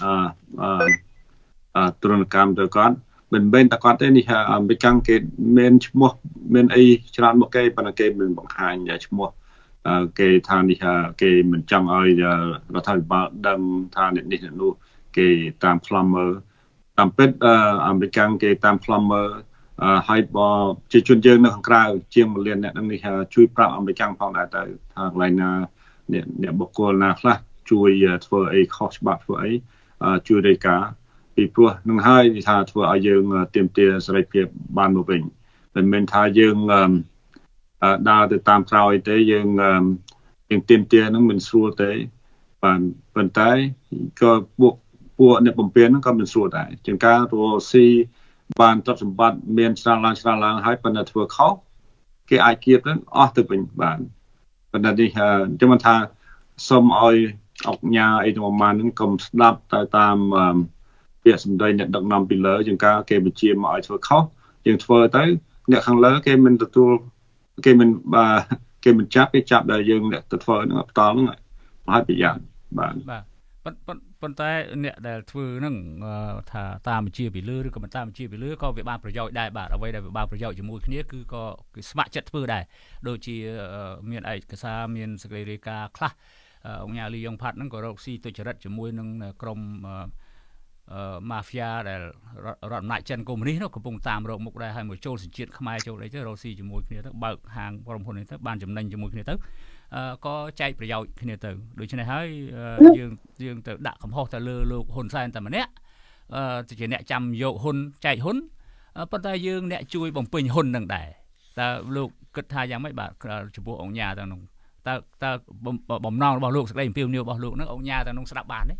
[SPEAKER 3] ទរណកម្មទៅគាត់មិនមែនតែគាត់ទេនេះអាមេរិកគេមានឈ្មោះមានអីច្រើនមកគេប៉ុន្តែគេមិនបង្ហាញឈ្មោះគេថានេះគេមិនចង់ឲ្យរដ្ឋាភិបាលដឹងថានេះនោះគេតាមខ្លំមើលតាមពិតអាមេរិកគេតាមខ្លំមើលហើយបើជាជនយើងនៅខាងក្រៅជាង1លានអ្នកនេះជួយប្រាប់អាមេរិកផងដែរទៅថាកន្លែងណាអ្នកបុគ្គលណាខ្លះជួយធ្វើអីខុសច្បាប់ធ្វើអីជួយរាយការណ៍ពីព្រោះនឹងហើយថាធ្វើឲ្យយើងទាមទារសេរីភាពបានមកវិញមិនមែនថាយើងដើរទៅតាមក្រោយទេយើងទាមទារនឹងមិនស្រួលទេប៉ុន្តែក៏ពួកអ្នកបំពេញហ្នឹងក៏មិនស្រួលដែរជាងការរស់ស៊ីបានទ្រព្យសម្បត្តិមានច្រើនឡើងហើយប៉ុន្តែធ្វើខុសគេអាចគៀបនឹងអស់ទៅវិញបានប៉ុន្តែនេះចាំមិនថាសូមឲ្យអង្គញាអីទៅប្រហែលហ្នឹងកុំស្ដាប់ទៅតាមពាក្យសម្ដីអ្នកដឹកនាំពីលើជាងការគេបញ្ជាមកឲ្យធ្វើខុសយើងធ្វើទៅអ្នកខាងលើគេមិនទទួលគេមិនចាប់គេចាប់ដែលយើងអ្នកទៅធ្វើនឹងបន្តហ្នឹងហើយប្រយ័ត្នបាទ
[SPEAKER 1] ប៉ុន្តែអ្នកដែលធ្វើហ្នឹងថាតាមបញ្ជាពីលើឬក៏មិនតាមបញ្ជាពីលើក៏វាបានប្រយោជន៍ដែរបាទអ្វីដែលវាបានប្រយោជន៍ជាមួយគ្នាគឺក៏គេស្ម័គ្រចិត្តធ្វើដែរដូចជាមានឯកសារមានសេចក្តីរាយការណ៍ខ្លះអង្គការលីយ៉ុងផាត់ហ្នឹងក៏រកស៊ីទុច្ចរិតជាមួយនឹងក្រុមម៉ាហ្វីយ៉ាដែលរដ្ឋអំណាចចិនកុម្មុយនីសនោះកំពុងតាមរកមុខដែរហើយមកចូលសញ្ជាតិខ្មែរចូលអីទៅរកស៊ីជាមួយគ្នាទៅបើកហាងក្រុមហ៊ុននេះទៅបានចំណេញជាមួយគ្នាទៅក៏ចែកប្រយោជន៍គ្នាទៅដូច្នេះហើយយើងទៅដាក់កំហុសទៅលើលោកហ៊ុនសែនតែម្នាក់ជាអ្នកចាំយកហ៊ុនចែកហ៊ុនប៉ុន្តែយើងអ្នកជួយបំពេញហ៊ុននឹងដែរតើលោកគិតថាយ៉ាងម៉េចបាទចំពោះអង្គញាទាំងនោះតើបំណងរបស់លោកសេចក្តីអំពាវនាវរបស់លោកនឹងអង្គញាទាំងនោះស្ដាប់បានទេ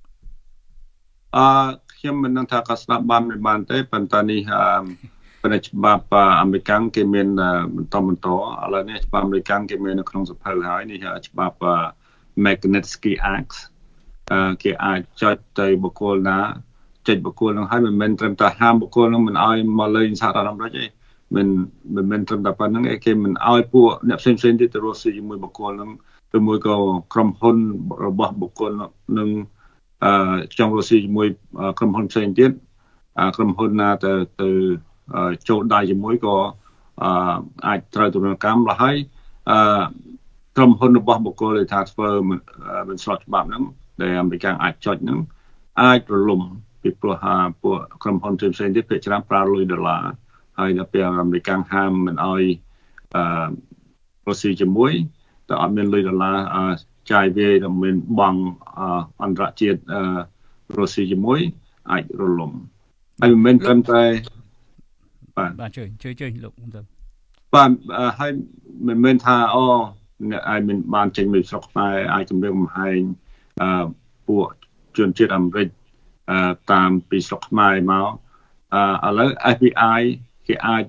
[SPEAKER 3] ខ្ញុំមិនដឹងថាក៏ស្ដាប់បានមិនបានទេប៉ុន្តែនេះប៉ុន្តែច្បាប់អាមេរិកគេមានបន្តឥឡូវនេះច្បាប់អាមេរិកគេមាននៅក្នុងសភៅហើយនេះច្បាប់ Magnitsky Act គេអាចចុចទៅបុគ្គលណាចេញបុគ្គលនឹងហើយមិនមែនត្រឹមតែហាមបុគ្គលនឹងមិនឲ្យមកលេងសហរដ្ឋអាមេរិកទេមិនមែនត្រឹមតែប៉ុណ្្នឹងគេមិនឲ្យពួកអ្នកផ្សេងទៀតទៅរស់ស៊ីជាមួយបុគ្គលនឹងឬមួយក៏ក្រុមហ៊ុនរបស់បុគ្គលនឹងចង់រស់ស៊ីជាមួយក្រុមហ៊ុនផ្សេងទៀតក្រុមហ៊ុនណាទៅចូលដៃជាមួយក៏អាចត្រូវទម្លាក់កម្មរហ័យក្រុមហ៊ុនរបស់បុគ្គលដែលថាធ្វើមិនស្របច្បាប់ហ្នឹងដែលអាមេរិកអាចចុចហ្នឹងអាចរលំពីព្រោះពួកក្រុមហ៊ុនផ្សេងទៀតភាគច្រើនប្រើលុយដុល្លារហើយដល់ពេលអាមេរិកហាមមិនឲ្យរស់ស៊ីជាមួយតែអត់មានលុយដុល្លារចាយវាដែលមានបងអន្តរជាតិរុស្ស៊ីជាមួយអាចរលំហើយមិនមែនត្រឹមតែ
[SPEAKER 1] បាទជួយលោកទៅ
[SPEAKER 3] បាទហើយមិនមែនថាអ្នកអាចមានបានចេញពីស្រុកខ្មែរអាចគម្រាមកំហែងពួកជនជាតិអាមេរិកតាមពីស្រុកខ្មែរមកឥឡូវ FBI គេអាច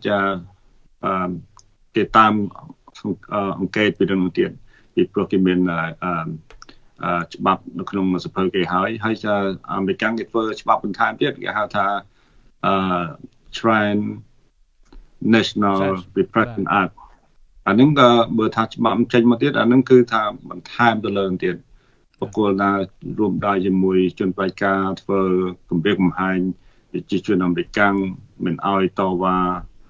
[SPEAKER 3] គេតាមអង្កេតពីរឿងនោះទៀតពីព្រោះគេមានច្បាប់នៅក្នុងសភៅគេហើយអាមេរិកគេធ្វើច្បាប់បន្ថែមទៀតគេហៅថា National Repression Act អានឹងក៏បើថាច្បាប់ចេញមកទៀតអានឹងគឺថាបន្ថែមទៅលើទៀតបកគលណារួមដៃជាមួយជនបដិការធ្វើគម្រាមកំហែងប្រជាជនអាមេរិកមិនអោយតវ៉ា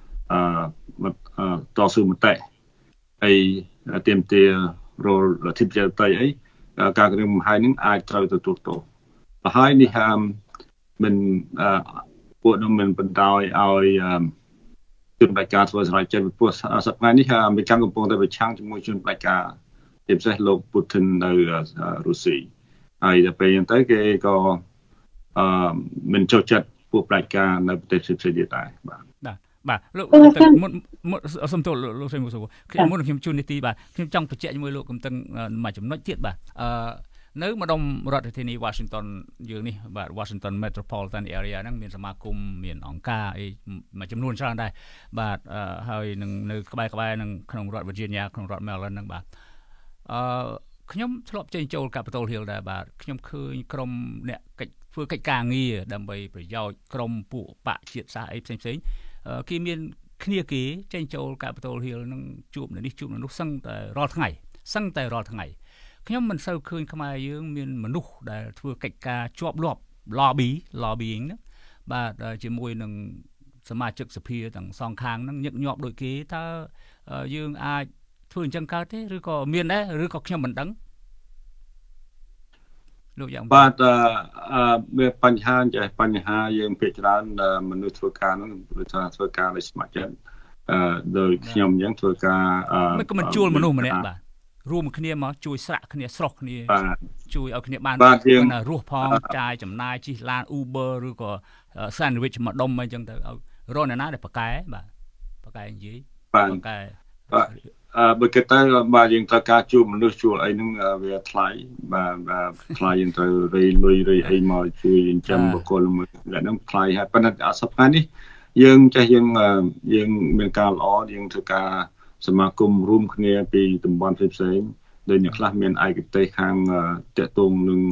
[SPEAKER 3] តស៊ូមតិហើយទាមទាររលទ្ធិប្រជាធិបតេយ្យអីការគម្រាមកំហែងនឹងអាចត្រូវទទួលទោសបើហើយនេះមិនពួកនោះមិនបណ្ដោយឲ្យជនបដិការធ្វើស្រ័យចិត្តពីព្រោះសប្តាហ៍នេះអាមេរិកកំពុងតែប្រឆាំងជាមួយជនបដិការជាពិសេសលោកពូទីននៅរុស្ស៊ីហើយដល់ពេលហ្នឹងទៅគេក៏មិនចូលចិត្តពួកបដិការនៅប្រទេសផ្សេងៗទៀតដែរ
[SPEAKER 1] បាទលោកមុនសំទោសលោកស្រីមុខខ្ញុំមុនខ្ញុំជួននីតិបាទខ្ញុំចង់បញ្ជាក់ជាមួយលោកកំតឹងមួយចំណុចទៀតបាទនៅម្ដុំរដ្ឋធានី Washington យើងនេះបាទ Washington Metropolitan Area ហ្នឹងមានសមាគមមានអង្គការអីមួយចំនួនច្រើនដែរបាទហើយនឹងនៅក្បែរនឹងក្នុងរដ្ឋ Virginia ក្នុងរដ្ឋ Maryland ហ្នឹងបាទខ្ញុំធ្លាប់ចេញចូល Capitol Hill ដែរបាទខ្ញុំឃើញក្រុមអ្នកធ្វើកិច្ចការងារដើម្បីប្រយោជន៍ក្រុមពួកបកជាតិសាសអីផ្សេងគេមានគ្នាគេចេញចូល Capitol Hill នឹងជួបនៅនេះជួបនៅនោះសឹងតែរាល់ថ្ងៃខ្ញុំមិនសូវឃើញខ្មែរយើងមានមនុស្សដែលធ្វើកិច្ចការជាប់លាប់ lobbying ណាបាទជាមួយនឹងសមាជិកសភាទាំងសងខាងហ្នឹងញឹកញាប់ដូចគេតើយើងអាចធ្វើអញ្ចឹងកើតទេឬក៏មានដែរឬក៏ខ្ញុំមិនដឹងលោកយ៉ាង
[SPEAKER 3] បាទមានបញ្ហាយើងភាគច្រើនមនុស្សធ្វើការហ្នឹងដូចថាធ្វើការដោយស្ម័គ្រចិត្តដោយខ្ញុំអញ្ចឹងធ្វើការ
[SPEAKER 1] មិនក៏មិនជួលមនុស្សម្នាក់បាទរួមគ្នាមកជួយស្រាក់គ្នាស្រោះគ្នាជួយឲ្យគ្នាបានរស់ផងចាយចំណាយជិះឡាន Uber ឬក៏ sandwich មួយដុំអីចឹងទៅឲ្យរកអ្នកណាដែលប៉កែបាទប៉កែនិយាយ
[SPEAKER 3] ប៉កែបើគេទៅបាទយើងត្រូវការជួបមនុស្សជួលអីហ្នឹងវាថ្លៃបាទថ្លៃយើងត្រូវរីលុយរីអីមកជួយចិញ្ចឹមបុគ្គលមួយហ្នឹងថ្លៃហើយប៉ុន្តែអសប្តាហ៍នេះយើងមានការល្អយើងធ្វើការសមាគមរួមគ្នាពីតំបន់ផ្សេងៗដោយអ្នកខ្លះមានឯកទេសខាងតាក់ទងនឹង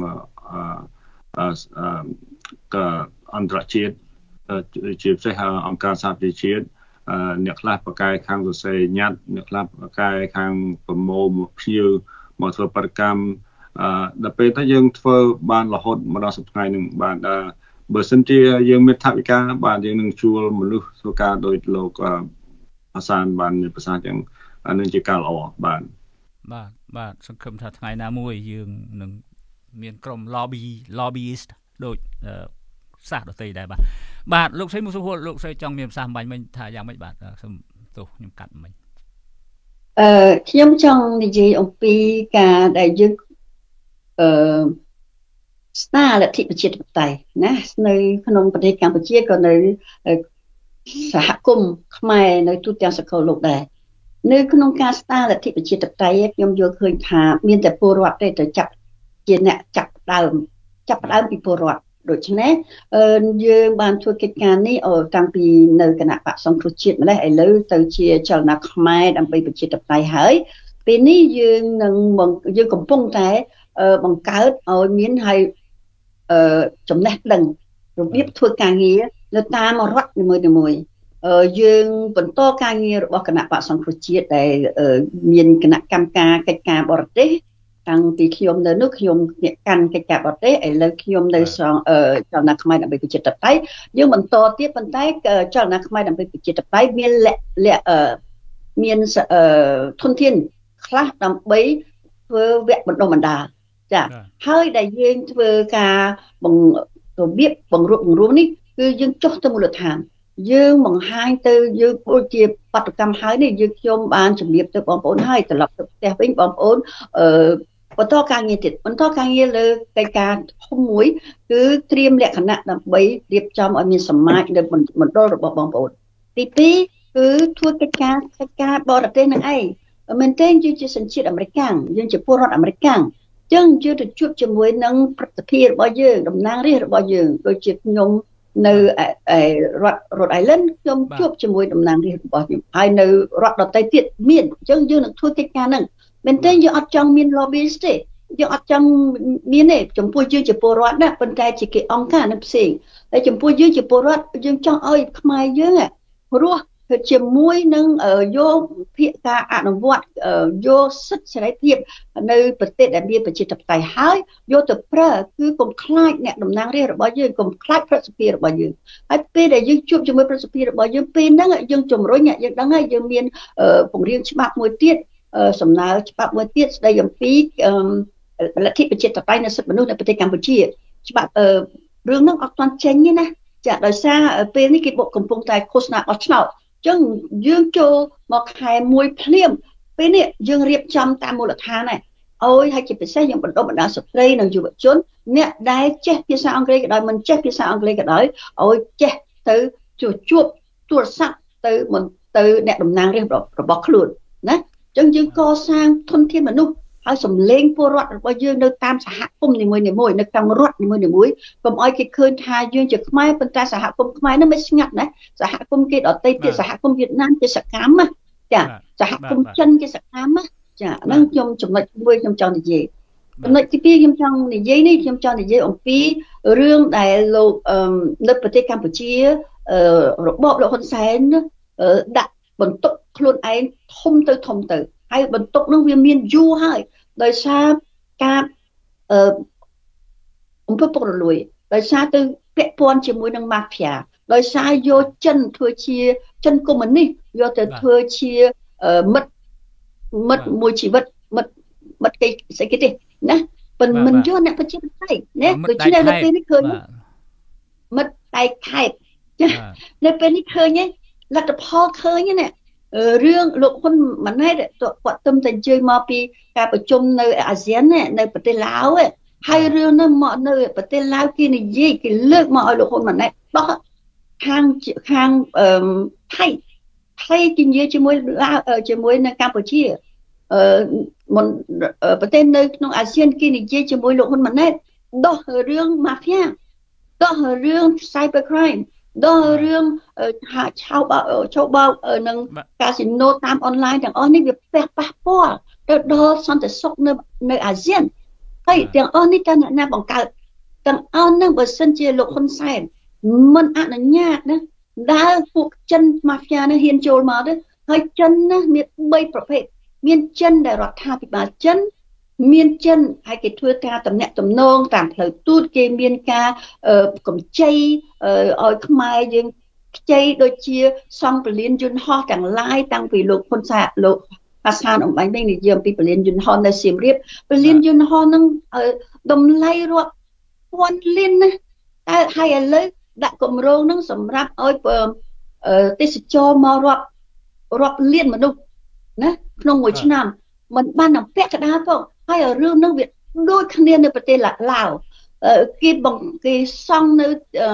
[SPEAKER 3] អន្តរជាតិជាពិសេសអង្គការសហប្រជាជាតិអ្នកខ្លះបកកែខាងសរសេរញត្តិអ្នកខ្លះបកកែខាងប្រមូលមកភ្ញៀវមកធ្វើបដកម្មដល់ពេលទៅយើងធ្វើបានរហូតមកដល់សប្តាហ៍នឹងបានបើសិនជាយើងមានថវិកាបាទយើងនឹងជួលមនុស្សធ្វើការដោយលោកអាសានបានមានប្រសាសន៍ចឹងអានឹងជាការល្អ
[SPEAKER 1] បាទសង្ឃឹមថាថ្ងៃណាមួយយើងនឹងមានក្រុម lobbyist ដូចសាសដតីដែរបាទលោកស្រីមុខសុភ័ណ្ឌលោកស្រីចង់មានប្រសាសន៍បាញ់មិញថាយ៉ាងម៉េចបាទសូមទោសខ្ញុំកាត់មិញ
[SPEAKER 2] ខ្ញុំចង់និយាយអំពីការដែលយើងស្ដារលទ្ធិប្រជាធិបតេយ្យណានៅក្នុងប្រទេសកម្ពុជាក៏នៅសហគមន៍ខ្មែរនៅទូទាំងសកលលោកដែរនៅក្នុងការស្ដារលទ្ធិប្រជាធិបតេយ្យខ្ញុំយល់ឃើញថាមានតែពលរដ្ឋទេទៅចាប់ជាអ្នកចាប់ផ្ដើមពីពលរដ្ឋដូច្នេះយើងបានធ្វើកិច្ចការនេះតាំងពីនៅគណៈបក្សសង្គ្រោះជាតិម្លេះឥឡូវទៅជាចលនាខ្មែរដើម្បីប្រជាធិបតេយ្យហើយពេលនេះយើងកំពុងតែបង្កើតឲ្យមានហើយចំណេះដឹងរបៀបធ្វើការងារនៅតាមរដ្ឋនីមួយៗយើងបន្តការងាររបស់គណៈបក្សសង្គ្រោះជាតិដែលមានគណៈកម្មការកិច្ចការបរទេសតាំងពីខ្ញុំនៅនោះខ្ញុំអ្នកកាន់កិច្ចការបរទេសឥឡូវខ្ញុំនៅចលនាខ្មែរដើម្បីប្រជាធិបតេយ្យយើងបន្តទៀតប៉ុន្តែចលនាខ្មែរដើម្បីប្រជាធិបតេយ្យមានធនធានខ្លះដើម្បីធ្វើវគ្គបណ្ដុះបណ្ដាលចាហើយដែលយើងធ្វើការរបៀបបង្រួបបង្រួមនេះគឺយើងចុះទៅមូលដ្ឋានយើងបង្ហាញទៅយើងដូចជាបដកម្មហើយនេះខ្ញុំបានជំរាបទៅបងប្អូនហើយត្រឡប់ទៅផ្ទះវិញបងប្អូនបន្តការងារទៀតបន្តការងារលើកិច្ចការធំមួយគឺត្រៀមលក្ខណៈដើម្បីរៀបចំឲ្យមានសមាជនៅមណ្ឌលរបស់បងប្អូនទី2គឺធ្វើកិច្ចការបរទេសនឹងឯងមែនទេយើងជាសញ្ជាតិអាមេរិកយើងជាពលរដ្ឋអាមេរិកអញ្ចឹងយើងទៅជួបជាមួយនឹងព្រឹទ្ធសភារបស់យើងតំណាងរាស្ត្ររបស់យើងដូចជាខ្ញុំនៅរដ្ឋ Rhode Island ខ្ញុំជួបជាមួយតំណាងរាស្ត្ររបស់ខ្ញុំហើយនៅរដ្ឋដទៃទៀតមានអញ្ចឹងយើងនឹងធ្វើកិច្ចការហ្នឹងមែនទេយើងអត់ចង់មាន lobbyist ទេយើងអត់ចង់មានទេចំពោះយើងជាពលរដ្ឋណាប៉ុន្តែជាគេអង្គការនឹងផ្សេងតែចំពោះយើងជាពលរដ្ឋយើងចង់ឲ្យខ្មែរយើងរស់ជាមួយនឹងយកភាគការអនុវត្តយកសិទ្ធិសេរីភាពនៅប្រទេសដែលមានប្រជាធិបតេយ្យហើយយកទៅប្រើគឺកុំខ្លាចអ្នកតំណាងរាស្ត្ររបស់យើងកុំខ្លាចប្រសិទ្ធភាពរបស់យើងហើយពេលដែលយើងជួបជាមួយប្រសិទ្ធភាពរបស់យើងពេលហ្នឹងយើងជំរុញយើងដឹងហើយយើងមានពង្រៀងច្បាប់មួយទៀតសំណើច្បាប់មួយទៀតស្ដីអំពីលទ្ធិប្រជាធិបតេយ្យនិងសិទ្ធិមនុស្សនៅប្រទេសកម្ពុជាច្បាប់រឿងហ្នឹងអត់ទាន់ចេញទេណាចាដោយសារពេលនេះគេកំពុងតែឃោសនាបោះឆ្នោតអញ្ចឹងយើងចូលមកខែ1ភ្លាមពេលនេះយើងរៀបចំតាមមូលដ្ឋានហើយជាពិសេសយើងបណ្ដុះបណ្ដាលស្ត្រីនិងយុវជនអ្នកដែលចេះភាសាអង់គ្លេសក៏ដោយមិនចេះភាសាអង់គ្លេសក៏ដោយឲ្យចេះទៅជួបទូរស័ព្ទទៅអ្នកតំណាងរាស្ត្ររបស់ខ្លួនណាអញ្ចឹងយើងកសាងធនធានមនុស្សហើយសម្លេងពលរដ្ឋរបស់យើងនៅតាមសហគមន៍នីមួយៗនៅក្នុងរដ្ឋនីមួយៗកុំឲ្យគេឃើញថាយើងជាខ្មែរប៉ុន្តែសហគមន៍ខ្មែរនោះមិនស្ងាត់ណាសហគមន៍គេដទៃទៀតសហគមន៍វៀតណាមគេសកម្មណាចាសហគមន៍ចិនគេសកម្មណាចាហ្នឹងខ្ញុំចំណុចមួយខ្ញុំចង់និយាយចំណុចទី2ខ្ញុំចង់និយាយនេះខ្ញុំចង់និយាយអំពីរឿងដែលលោកនៅប្រទេសកម្ពុជារបបលោកហ៊ុនសែនដាក់បន្ទុកខ្លួនឯងធំទៅហើយបន្ទុកនោះវាមានយូរហើយដោយសារការអំពើពុករលួយដោយសារទៅពាក់ព័ន្ធជាមួយនឹងម៉ាហ្វៀដោយសារយកចិនធ្វើជាចិនកុម្មុយនីសយកទៅធ្វើជាមិត្តមួយជីវិតមិត្តគេស្អីគេទេណាប៉ុន្តែមិនយកអ្នកប្រជាធិបតេយ្យណាដូច្នេះនៅពេលនេះឃើញមិត្តដៃខេតចានៅពេលនេះឃើញលទ្ធផលឃើញណារឿងលោកហ៊ុនម៉ាណែតគាត់ទៅតែជើញមកពីការប្រជុំនៅអាស៊ាននៅប្រទេសឡាវហើយរឿងនោះមកនៅប្រទេសឡាវគេនិយាយគេលើកមកឲ្យលោកហ៊ុនម៉ាណែតដោះខាងថៃគេនិយាយជាមួយឡាវជាមួយនៅកម្ពុជាប្រទេសនៅក្នុងអាស៊ានគេនិយាយជាមួយលោកហ៊ុនម៉ាណែតដោះរឿងម៉ាហ្វៀដោះរឿង cyber crime ដល់រឿងឆោបោកនឹងកាស៊ីណូតាមអនឡាញទាំងអស់នេះវាប៉ះពាល់ទៅដល់សន្តិសុខនៅអាស៊ានហើយទាំងអស់នេះតើអ្នកណាបង្កើតទាំងអស់នឹងបើសិនជាលោកហ៊ុនសែនមិនអនុញ្ញាតណាដើរពួកចិនម៉ាហ្វៀនេះហ៊ានចូលមកទៅហើយចិនណាមាន3ប្រភេទមានចិនដែលរដ្ឋាភិបាលចិនមានចិនហើយគេធ្វើការតំណាក់តំណងតាមផ្លូវទូតគេមានការកម្ចីឲ្យខ្មែរយើងខ្ចីដូចជាសង់ពលានយន្តហោះទាំងឡាយតាំងពីលោកហ៊ុនសែនលោកអាសានអំបញ្ញវិញនិយាយអំពីពលានយន្តហោះនៅសៀមរាបពលានយន្តហោះហ្នឹងតម្លៃរាប់ពាន់លានណាតែហើយឥឡូវដាក់គម្រោងហ្នឹងសម្រាប់ឲ្យទេសចរមករាប់លានមនុស្សណាក្នុងមួយឆ្នាំមិនបាននឹងពាក់កណ្ដាលផងហើយរឿងហ្នឹងវាដូចគ្នានៅប្រទេសឡាវគេសង់នៅ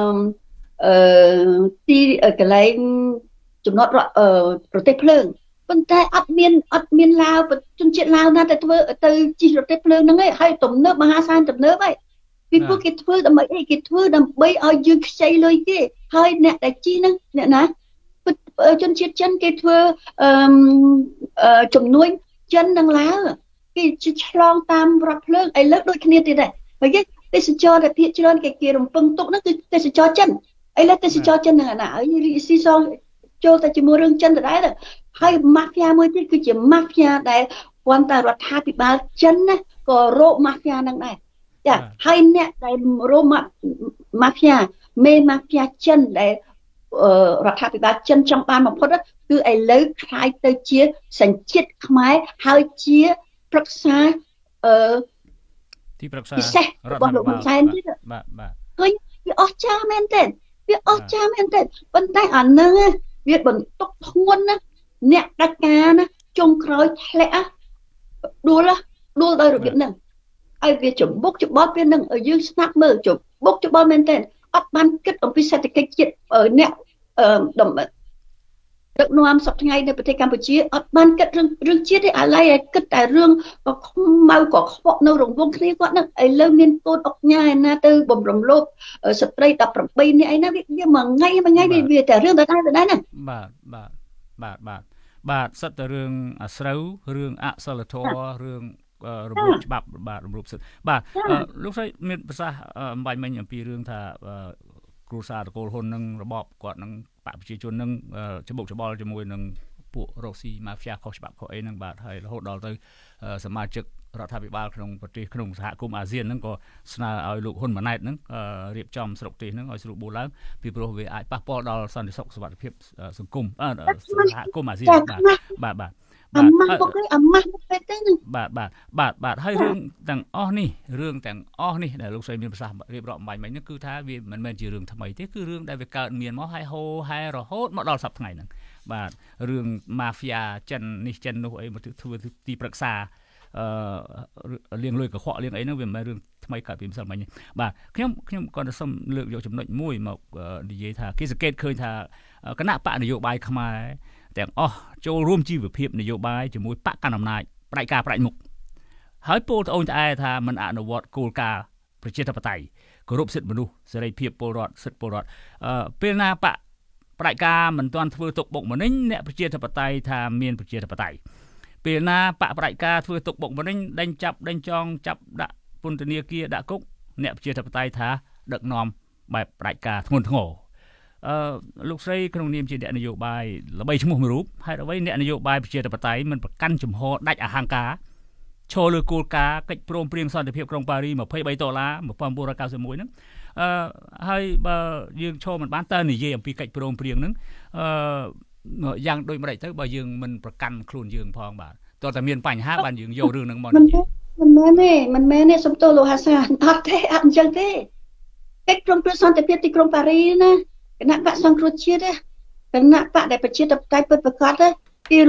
[SPEAKER 2] ទីកន្លែងចំណតប្រទេសភ្លើងប៉ុន្តែអត់មានឡាវជនជាតិឡាវណាតែធ្វើទៅជិះរទេះភ្លើងហ្នឹងឯងហើយទំនើបមហាសានទំនើបឯងពីពួកគេធ្វើដើម្បីអីគេធ្វើដើម្បីឲ្យយើងខ្ចីលុយគេហើយអ្នកដែលជិះហ្នឹងអ្នកណាជនជាតិចិនគេធ្វើជំនួយចិននិងឡាវគេឆ្លងតាមរថភ្លើងឥឡូវដូចគ្នាទៀតដែរហើយគេទេសចរដែលភាគច្រើនគេរំពឹងទុកហ្នឹងគឺទេសចរចិនឥឡូវទេសចរចិនហ្នឹងណាហើយស៊ីសងចូលតែជាមួយរឿងចិនដដែលហើយម៉ាហ្វៀមួយទៀតគឺជាម៉ាហ្វៀដែលគាត់តែរដ្ឋាភិបាលចិនណាក៏រកម៉ាហ្វៀហ្នឹងដែរចាហើយអ្នកដែលរកម៉ាហ្វៀមេម៉ាហ្វៀចិនដែលរដ្ឋាភិបាលចិនចង់បានបំផុតគឺឥឡូវខ្លាយទៅជាសញ្ជាតិខ្មែរហើយជាប្រឹក្សា
[SPEAKER 1] ទីប្រឹក្សា
[SPEAKER 2] ពិសេសរបស់លោកហ៊ុនសែនទៀត
[SPEAKER 1] បាទ
[SPEAKER 2] ឃើញវាអស្ចារ្យមែនទេវាអស្ចារ្យមែនទេប៉ុន្តែអានឹងវាបន្ទុកធ្ងន់ណាអ្នកដាច់ការណាចុងក្រោយធ្លាក់ដួលដោយរបៀបហ្នឹងហើយវាច្បុកច្បល់ពេលហ្នឹងយើងស្ដាប់មើលច្បុកច្បល់មែនទេអត់បានគិតអំពីសេដ្ឋកិច្ចជាតិអ្នកដឹកនាំសប្តាហ៍ថ្ងៃនៅប្រទេសកម្ពុជាអត់បានគិតរឿងជាតិទេអាឡ័យឲ្យគិតតែរឿងក៏ខ្មៅក៏ខ្វក់នៅរង្វង់គ្នាគាត់ហ្នឹងឥឡូវមានកូនអុកញ៉ាឯណាទៅបំរុំលោភស្ត្រី18នេះឯណាវាមួយថ្ងៃវាតែរឿងដដែលណា
[SPEAKER 1] បាទសិតតែរឿងអាស្រូវរឿងអសិលធម៌រឿងរំលោភច្បាប់បាទរំលោភសិទ្ធិបាទលោកស្រីមានប្រសាសន៍បាញ់មិញអំពីរឿងថាគ្រួសារតកូលហ៊ុននឹងរបបគាត់នឹងបកប្រជាជននឹងច្បុកច្បល់ជាមួយនឹងពួករកស៊ីម៉ាហ្វៀខុសច្បាប់ខុសអីហ្នឹងបាទហើយរហូតដល់ទៅសមាជិករដ្ឋាភិបាលក្នុងប្រទេសក្នុងសហគមន៍អាស៊ានហ្នឹងក៏ស្នើឲ្យលោកហ៊ុនម៉ាណែតហ្នឹងរៀបចំស្រុកទេសហ្នឹងឲ្យស្រួលបួលឡើងពីព្រោះវាអាចប៉ះពាល់ដល់សន្តិសុខសុវត្ថិភាពសង្គមសហគមន៍អាស៊ានបាទអាម៉ាស់មកអាម៉ាស់ទៅទេហ្នឹងបាទហើយរឿងទាំងអស់នេះដែលលោកស្រីមានប្រសាសន៍រៀបរាប់អំបញ្ញមិញហ្នឹងគឺថាវាមិនមែនជារឿងថ្មីទេគឺរឿងដែលវាកើតមានមកហើយហូរហែរហូតមកដល់សប្តាហ៍ថ្ងៃហ្នឹងបាទរឿងម៉ាហ្វៀចិននេះចិននោះអីមកធ្វើទីប្រឹក្សាលៀងលុយកខ្វក់លៀងអីហ្នឹងវាមិនមែនរឿងថ្មីកើតពីម្សិលមិញបាទខ្ញុំក៏សូមលើកយកចំណុចមួយមកនិយាយថាគេសង្កេតឃើញថាគណៈបកនយោបាយខ្មែរទាំងអស់ចូលរួមជីវភាពនយោបាយជាមួយបកកណ្ដាលអំណាចផ្ដាច់ការផ្ដាច់មុខហើយពលត្អូញត្អែថាមិនអនុវត្តគោលការណ៍ប្រជាធិបតេយ្យគោរពសិទ្ធិមនុស្សសេរីភាពពលរដ្ឋសិទ្ធិពលរដ្ឋពេលណាបកផ្ដាច់ការមិនទាន់ធ្វើទុកបុកម្នេញអ្នកប្រជាធិបតេយ្យថាមានប្រជាធិបតេយ្យពេលណាបកផ្ដាច់ការធ្វើទុកបុកម្នេញដេញចងចាប់ដាក់ពន្ធនាគារដាក់គុកអ្នកប្រជាធិបតេយ្យថាដឹកនាំបែបផ្ដាច់ការធ្ងន់ធ្ងរលោកស្រីក្នុងនាមជាអ្នកនយោបាយល្បីឈ្មោះមួយរូបហើយអ្វីអ្នកនយោបាយប្រជាធិបតេយ្យមិនប្រកាន់ជំហរដាច់អហង្ការឈរលើគោលការណ៍កិច្ចព្រមព្រៀងសន្តិភាពក្រុងប៉ារី$23 1991ហ្នឹងហើយបើយើងឈរមិនបានតើនិយាយអំពីកិច្ចព្រមព្រៀងហ្នឹងយ៉ាងដូចម្ដេចទៅបើយើងមិនប្រកាន់ខ្លួនយើងផងបាទតើតែមានបញ្ហាបានយើងយករឿងហ្នឹងមកនិយាយ
[SPEAKER 2] មិនមែនទេសំទោសលោកហាសានអត់ទេអត់អញ្ចឹងទេកិច្ចព្រមព្រៀងសន្តិភាពទីក្រុងប៉ារីណាគណៈបកសង្គ្រោះជាតិគណៈបកដែលប្រជាធិបតេយ្យពិតប្រាកដគេ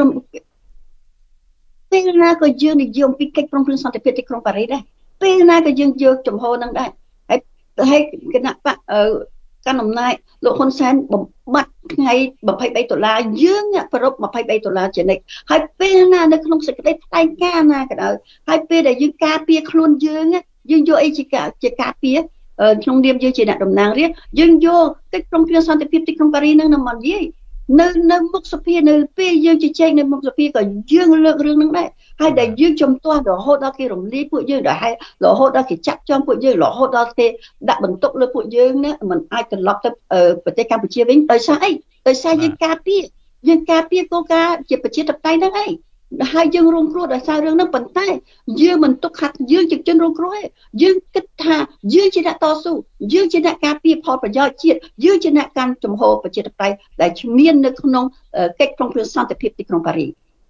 [SPEAKER 2] ពេលណាក៏យើងនិយាយអំពីកិច្ចព្រមព្រៀងសន្តិភាពទីក្រុងប៉ារីដែរពេលណាក៏យើងយកចំហហ្នឹងដែរហើយគណៈបកកណ្ដាលអំណាចលោកហ៊ុនសែនបំបត្តិថ្ងៃ$23យើងប្រព$23ជានិច្ចហើយពេលណានៅក្នុងសេចក្តីថ្លែងការណ៍ណាក៏ដោយហើយពេលដែលយើងការពារខ្លួនយើងយកអីជាការពារក្នុងនាមយើងជាអ្នកតំណាងរាស្ត្រយើងយកកិច្ចព្រមព្រៀងសន្តិភាពទីក្រុងប៉ារីនឹងមកនិយាយនៅមុខសភានៅពេលយើងជជែកនៅមុខសភាក៏យើងលើករឿងហ្នឹងដែរហើយដែលយើងជំទាស់រហូតដល់គេរំលាយពួកយើងរហូតដល់គេចាក់ចងពួកយើងរហូតដល់គេដាក់បន្ទុកលើពួកយើងណាมันអាចត្រឡប់ទៅប្រទេសកម្ពុជាវិញដោយសារអីដោយសារយើងការពារគោលការណ៍ជាប្រជាធិបតេយ្យហ្នឹងឯងហើយយើងរងគ្រោះដោយសាររឿងហ្នឹងប៉ុន្តែយើងមិនទុកខាត់យើងជាជនរងគ្រោះទេយើងគិតថាយើងជាអ្នកតស៊ូយើងជាអ្នកការពារផលប្រយោជន៍ជាតិយើងជាអ្នកកាន់ជំហរប្រជាធិបតេយ្យដែលមាននៅក្នុងកិច្ចព្រមព្រៀងសន្តិភាពទីក្រុងប៉ារី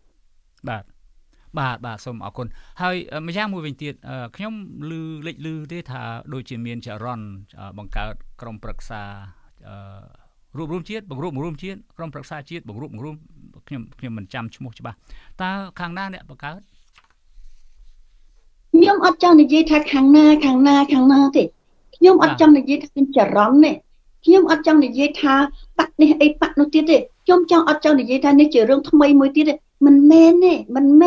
[SPEAKER 1] បាទសូមអរគុណហើយម្យ៉ាងមួយវិញទៀតខ្ញុំលេចឮទេថាដូចជាមានចរន្តបង្កើតក្រុមប្រឹក្សារួបរวมជាតិបង្រួបបង្រួមជាតិក្រុមប្រឹក្សាជាតិបង្រួបបង្រួមខ្ញុំមិនចាំឈ្មោះច្បាស់តើខាងណាអ្នកបង្កើត
[SPEAKER 2] ខ្ញុំអត់ចង់និយាយថាខាងណាទេខ្ញុំអត់ចង់និយាយថាមានចរន្តទេខ្ញុំអត់ចង់និយាយថាបាក់នេះអីបាក់នោះទៀតទេខ្ញុំអត់ចង់និយាយថានេះជារឿងថ្មីមួយទៀតទេមិនមែនទេ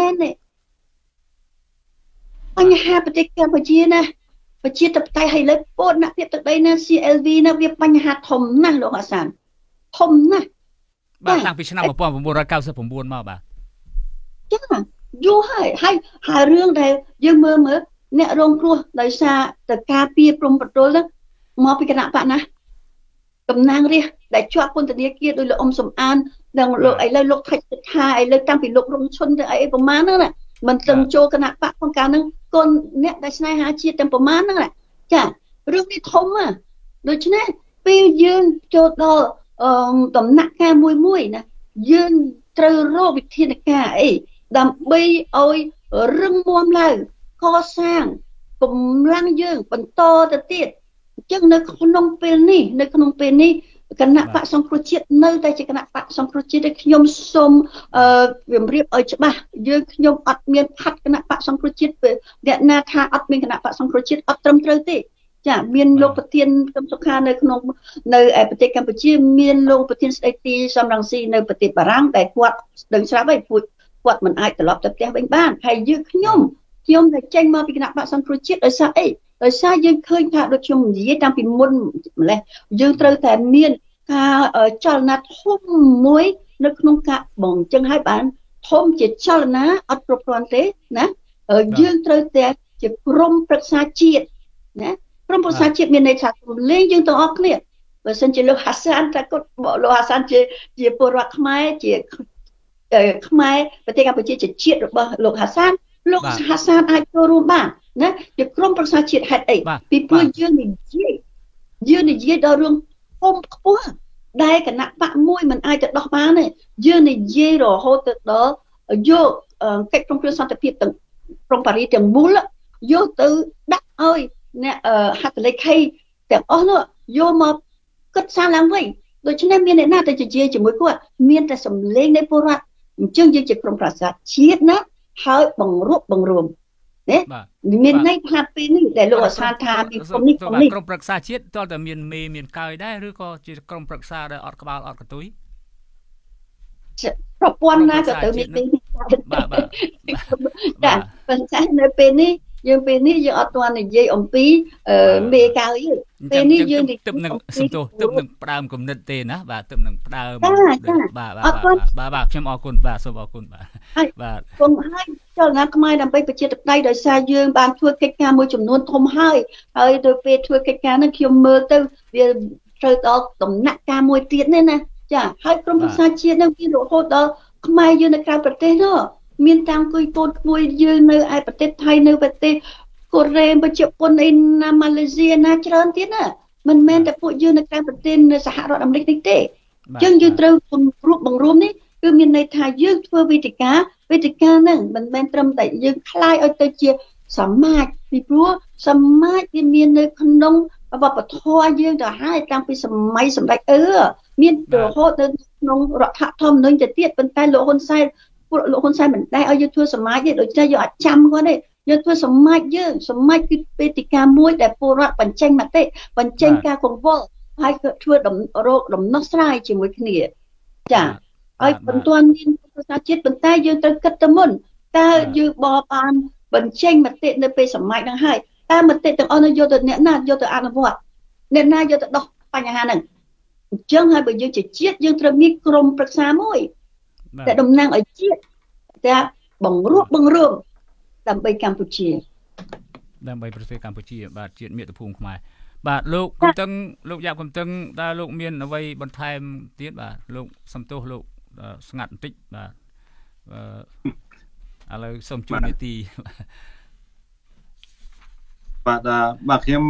[SPEAKER 2] បញ្ហាប្រទេសកម្ពុជាណាប្រជាធិបតេយ្យហើយលើពោលអ្នកភាពទឹកដីណា CLV ណាវាបញ្ហាធំណាស់លោកអាសានធំណាស់
[SPEAKER 1] បាទតាំងពីឆ្នាំ1999មកបាទ
[SPEAKER 2] ចាយូរហើយរឿងដែលយើងមើលអ្នករងគ្រោះដោយសារតការពារព្រំប្រទល់ហ្នឹងមកពីគណៈបកណាតំណាងរាស្ត្រដែលជាប់ពន្ធនាគារដោយលោកអ៊ំសំអាននិងលោកឥឡូវលោកថៃថាឥឡូវតាំងពីលោករងឈុនទៅអីប្រមាណហ្នឹងណាមិនទាំងចូលគណៈបកក្នុងការហ្នឹងកូនអ្នកដែលស្នេហាជាតិទាំងប្រមាណហ្នឹងណាចារឿងនេះធំណាដូច្នេះពេលយើងចូលដល់ដំណាក់កាលមួយណាយើងត្រូវរកវិធានការអីដើម្បីឲ្យរឹងមាំឡើងកសាងកម្លាំងយើងបន្តទៅទៀតអញ្ចឹងនៅក្នុងពេលនេះគណៈបកសង្គ្រោះជាតិនៅតែជាគណៈបកសង្គ្រោះជាតិដែលខ្ញុំសូមជម្រាបឲ្យច្បាស់ខ្ញុំអត់មានផាត់គណៈបកសង្គ្រោះជាតិអ្នកណាថាអត់មានគណៈបកសង្គ្រោះជាតិអត់ត្រឹមត្រូវទេចាមានលោកប្រធានកម្មសុខានៅក្នុងនៅប្រទេសកម្ពុជាមានលោកប្រធានស្ដីទីសំរងស៊ីនៅប្រទេសបារាំងដែលគាត់ដឹងស្រាប់ហើយគាត់មិនអាចត្រឡប់ទៅផ្ទះវិញបានហើយខ្ញុំដែលចេញមកពីគណៈបកសង្គ្រោះជាតិដោយសារអីដោយសារយើងឃើញថាដូចខ្ញុំនិយាយតាំងពីមុនម្លេះយើងត្រូវតែមានការចលនាធំមួយនៅក្នុងការបងអញ្ចឹងហើយបានធំជាចលនាអត់គ្រប់គ្រាន់ទេណា dươngត្រូវតែជាក្រុមប្រឹក្សាជាតិណាក្រុមប្រឹក្សាជាតិមានន័យថាលេងយើងទាំងអស់គ្នាបើសិនជាលោកហាសានតែគាត់លោកហាសានជាពលរដ្ឋខ្មែរជាខ្មែរប្រទេសកម្ពុជាជាជាតិរបស់លោកហាសានលោកហាសានអាចចូលរួមបានណាជាក្រុមប្រឹក្សាជាតិហេតុអីពីព្រោះយើងនិយាយដល់រឿងធំខ្ពស់ដែលគណៈបកមួយមិនអាចទៅដោះបានទេយើងនិយាយរហូតទៅដល់យកកិច្ចព្រមព្រៀងសន្តិភាពទាំងក្រុងប៉ារីសទាំងមូលយកទៅដាក់ឲ្យអ្នកហត្ថលេខីទាំងអស់នោះយកមកគិតសារឡើងវិញដូច្នេះមានអ្នកណាទៅជជែកជាមួយគាត់មានតែសម្លេងនៃពលរដ្ឋអញ្ចឹងយើងជាក្រុមប្រឹក្សាជាតិណាហើយបង្រួបបង្រួមណាមានន័យថាពេលនេះដែលលោកអាសានថាពីក្រុមនេះ
[SPEAKER 1] ក្រុមប្រឹក្សាជាតិតើតើមានកាយដែរឬក៏ជាក្រុមប្រឹក្សាដែលអត់ក្បាលអត់កតុយ
[SPEAKER 2] ប្រព័ន្ធណាក៏ទៅមានទីបាទចាប៉ុន្តែនៅពេលនេះយើងអត់ទាន់និយាយអំពីមេកៅទេពេលនេះយើង
[SPEAKER 1] ទឹកនឹងសំទោសទឹកនឹងផ្ដើមគំនិតទេណាបាទទឹកនឹងផ្ដើមបាទខ្ញុំអរគុណបាទសូមអរគុណបាទ
[SPEAKER 2] គង់ឲ្យចលនាខ្មែរដើម្បីប្រជាធិបតេយ្យដោយសារយើងបានធ្វើកិច្ចការមួយចំនួនធំហើយទៅពេលធ្វើកិច្ចការនោះខ្ញុំមើលទៅវាត្រូវដល់ដំណាក់កាលមួយទៀតណាចាហើយក្រុមប្រឹក្សាជាតិនឹងមានរហូតដល់ខ្មែរយើងនៅក្រៅប្រទេសនោះមានតាំងគួយកូនក្មួយយើងនៅឯប្រទេសថៃនៅប្រទេសកូរ៉េប្រទេសជប៉ុនឯណាម៉ាឡេស៊ីណាច្រើនទៀតណាមិនមែនតែពួកយើងនៅក្រៅប្រទេសនៅសហរដ្ឋអាមេរិកនេះទេអញ្ចឹងយើងត្រូវបង្រួមនេះគឺមានន័យថាយើងធ្វើវេទិកាហ្នឹងមិនមែនត្រឹមតែយើងคล้ายឲ្យទៅជាសមាជពីព្រោះសមាជវាមាននៅក្នុងវប្បធម៌យើងទៅហើយតាំងពីសម័យសម្ដេចមានរហូតទៅក្នុងរដ្ឋធម្មនុញ្ញទៅទៀតប៉ុន្តែលោកហ៊ុនសែនមិនដែរឲ្យយើងធ្វើសមាជទេដូចតែយើងអាចចាំគាត់ទេយើងធ្វើសមាជយើងសមាជគឺវេទិកាមួយដែលពលរដ្ឋបញ្ចេញមតិបញ្ចេញការកង្វល់ហើយធ្វើដំណោះស្រាយជាមួយគ្នាចាហើយបន្ទាន់មានប្រសាជាតិប៉ុន្តែយើងត្រូវគិតទៅមុនតើយើងបបបានបញ្ចេញមតិនៅពេលសមាជហ្នឹងហើយតើមតិទាំងអស់នោះយកទៅអ្នកណាយកទៅអនុវត្តអ្នកណាយកទៅដោះបញ្ហាហ្នឹងអញ្ចឹងហើយបើយើងជាជាតិយើងត្រូវមានក្រុមប្រឹក្សាមួយតែតំណាងឲ្យជាតិតែបង្រួបបង្រួមដើម្បីកម្ពុជា
[SPEAKER 1] ដើម្បីប្រទេសកម្ពុជាបាទជាតិមាតុភូមិខ្មែរបាទលោកកំតឹងលោកយ៉ាប់កំតឹងតើលោកមានអ្វីបន្ថែមទៀតបាទលោកសំទោសលោកស្ងាត់បន្តិចបាទឥឡូវសូមជួបនីតិ
[SPEAKER 3] បាទខ្ញុំ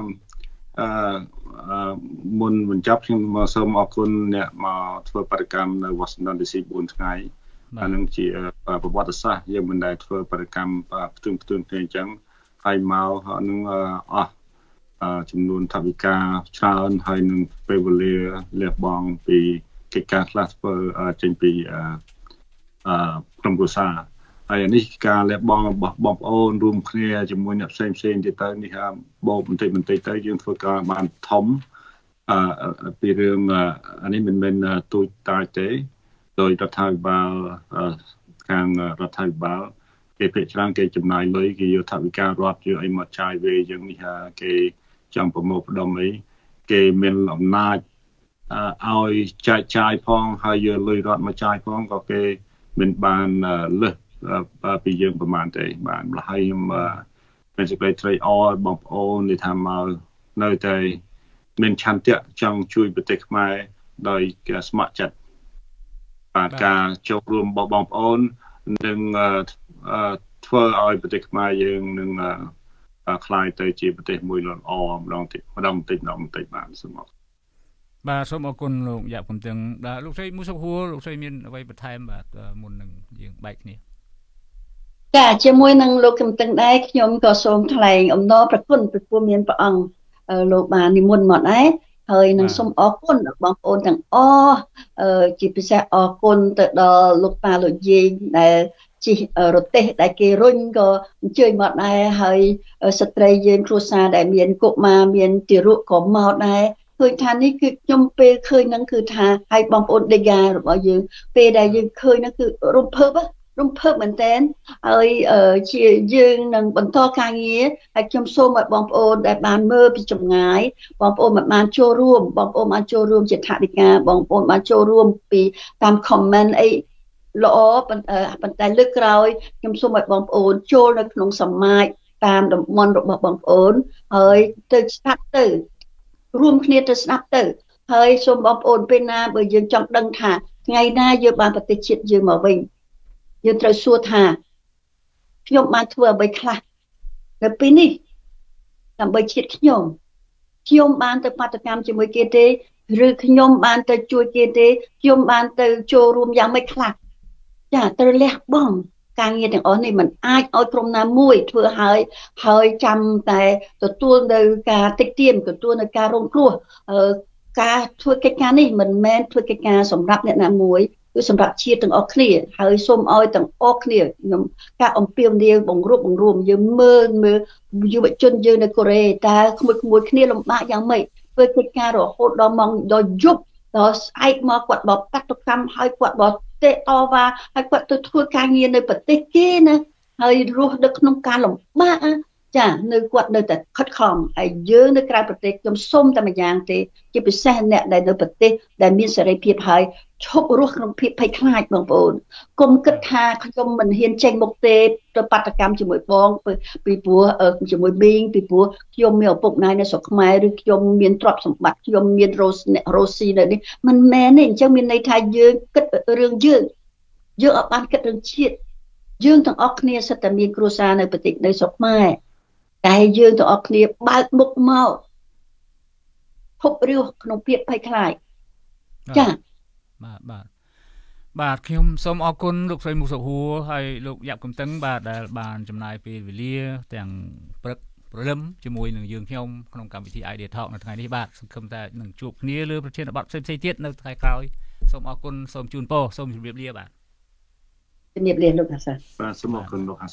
[SPEAKER 3] មុនបញ្ចប់ខ្ញុំសូមអរគុណអ្នកមកធ្វើបដកម្មនៅ Washington DC 4ថ្ងៃអានឹងជាប្រវត្តិសាស្ត្រយើងមិនដែលធ្វើបដកម្មផ្ទឹងគ្នាអញ្ចឹងហើយមកនឹងអស់ចំនួនថវិកាច្រើនហើយនឹងពេលវេលាលះបង់ពីកិច្ចការខ្លះធ្វើចេញពីក្រុមគ្រួសារហើយនេះការលះបង់របស់បងប្អូនរួមគ្នាជាមួយអ្នកផ្សេងទៀតទៅនេះបោកបន្តិចទៅយើងធ្វើការបានធំពីរឿងអានេះមិនមែនទូចតាចទេដោយរដ្ឋាភិបាលខាងរដ្ឋាភិបាលគេភាគច្រើនគេចំណាយលុយគេយកថវិការដ្ឋយកអីមកចាយវាយើងនេះគេចង់ប្រមូលផ្ដុំអីគេមានអំណាចឲ្យចែកចាយផងហើយយកលុយរដ្ឋមកចាយផងក៏គេមិនបានលើសពីយើងប្រហែលទេបាទម្ល៉េះហើយខ្ញុំមានសេចក្តីត្រេកអរបងប្អូនដែលថាមកនៅតែមានឆន្ទៈចង់ជួយប្រទេសខ្មែរដោយស្ម័គ្រចិត្តបាទការចូលរួមរបស់បងប្អូននឹងធ្វើឲ្យប្រទេសខ្មែរយើងនឹងคล้ายទៅជាប្រទេសមួយល្អម្ដងបន្តិចបាទសូមអរគុណ
[SPEAKER 1] បាទសូមអរគុណលោកយ៉ាប់កំតឹងបាទលោកស្រីមូសុខហួរលោកស្រីមានអ្វីបន្ថែមបាទមុននឹងយើងបែកគ្នា
[SPEAKER 2] ចាជាមួយនឹងលោកកំតឹងដែរខ្ញុំក៏សូមថ្លែងអំណរព្រះគុណព្រោះមានព្រះអង្គលោកបាននិមន្តមកដែរហើយនឹងសូមអរគុណដល់បងប្អូនទាំងអស់ជាពិសេសអរគុណទៅដល់លោកប៉ាលោកយាយដែលជិះរទេះដែលគេរុញក៏អញ្ជើញមកដែរហើយស្ត្រីយើងគ្រួសារដែលមានកុមារមានទារកក៏មកដែរឃើញថានេះគឺខ្ញុំពេលឃើញហ្នឹងគឺថាឲ្យបងប្អូនដេការបស់យើងពេលដែលយើងឃើញហ្នឹងគឺរំភើបមែនតើហើយជាយើងនឹងបន្តការងារហើយខ្ញុំសូមឲ្យបងប្អូនដែលបានមើលពីចម្ងាយបងប្អូនបានចូលរួមជាថវិកាបងប្អូនបានចូលរួមពីតាម comment អីល្អប៉ុន្តែលើកក្រោយខ្ញុំសូមឲ្យបងប្អូនចូលនៅក្នុងសមាជតាមតំបន់របស់បងប្អូនហើយទៅស្ដាប់ទៅរួមគ្នាទៅស្ដាប់ទៅហើយសូមបងប្អូនពេលណាបើយើងចង់ដឹងថាថ្ងៃណាយើងបានប្រទេសជាតិយើងមកវិញយើងត្រូវសួរថាខ្ញុំបានធ្វើអ្វីខ្លះនៅពេលនេះដើម្បីជាតិខ្ញុំបានទៅបាតកម្មជាមួយគេទេឬខ្ញុំបានទៅជួយគេទេខ្ញុំបានទៅចូលរួមយ៉ាងម៉េចខ្លះចាត្រូវលះបង់ការងារទាំងអស់នេះมันអាចឲ្យក្រុមណាមួយធ្វើហើយចាំតែទទួលនៅការតិចទៀនទទួលនៅការរងគ្រោះការធ្វើកិច្ចការនេះមិនមែនធ្វើកិច្ចការសម្រាប់អ្នកណាមួយគឺសម្រាប់ជាតិទាំងអស់គ្នាហើយសូមឲ្យទាំងអស់គ្នាខ្ញុំការអំពាវនាវបង្រួមយើងមើលយុវជនយើងនៅកូរ៉េតើក្មួយគ្នាលំបាកយ៉ាងម៉េចធ្វើកិច្ចការរហូតដល់ម៉ោងដល់យប់ដល់ស្អែកមកគាត់បបបាតុកម្មហើយគាត់បតេតវ៉ាហើយគាត់ទៅធ្វើការងារនៅប្រទេសគេណាហើយរស់នៅក្នុងការលំបាកចានៅគាត់នៅតែខិតខំហើយយើងនៅក្រៅប្រទេសខ្ញុំសូមតែម្យ៉ាងទេជាពិសេសអ្នកដែលនៅប្រទេសដែលមានសេរីភាពហើយឈប់រស់ក្នុងភាពភ័យខ្លាចបងប្អូនកុំគិតថាខ្ញុំមិនហ៊ានចេញមុខទេទៅបាតកម្មជាមួយបងពីព្រោះជាមួយប៊ីងពីព្រោះខ្ញុំមានឪពុកម្ដាយនៅស្រុកខ្មែរឬខ្ញុំមានទ្រព្យសម្បត្តិខ្ញុំមានរស់ស៊ីនៅនេះមិនមែនទេអញ្ចឹងមានន័យថាយើងគិតរឿងយើងអត់បានគិតរឿងជាតិយើងទាំងអស់គ្នាសិតតែមានគ្រួសារនៅប្រទេសនៅស្រុកខ្មែរតែយើងទាំងអស់គ្នាបើកមុខមកភពរស់ក្នុងភាពភ័យខ្លាចចា
[SPEAKER 1] បាទខ្ញុំសូមអរគុណលោកស្រីមុខសុខហួរហើយលោកយ៉ាប់កំតឹងបាទដែលបានចំណាយពេលវេលាទាំងព្រឹកព្រលឹមជាមួយនឹងយើងខ្ញុំក្នុងកម្មវិធី Idea Talk នៅថ្ងៃនេះបាទសង្ឃឹមថានឹងជួបគ្នាលើប្រធានបទផ្សេងៗទៀតនៅថ្ងៃក្រោយសូមអរគុណសូមជូនពរសូមជម្រាបលាបាទ
[SPEAKER 2] ជំរាបលាលោកអាសា
[SPEAKER 3] បាទសូមអរគុណលោក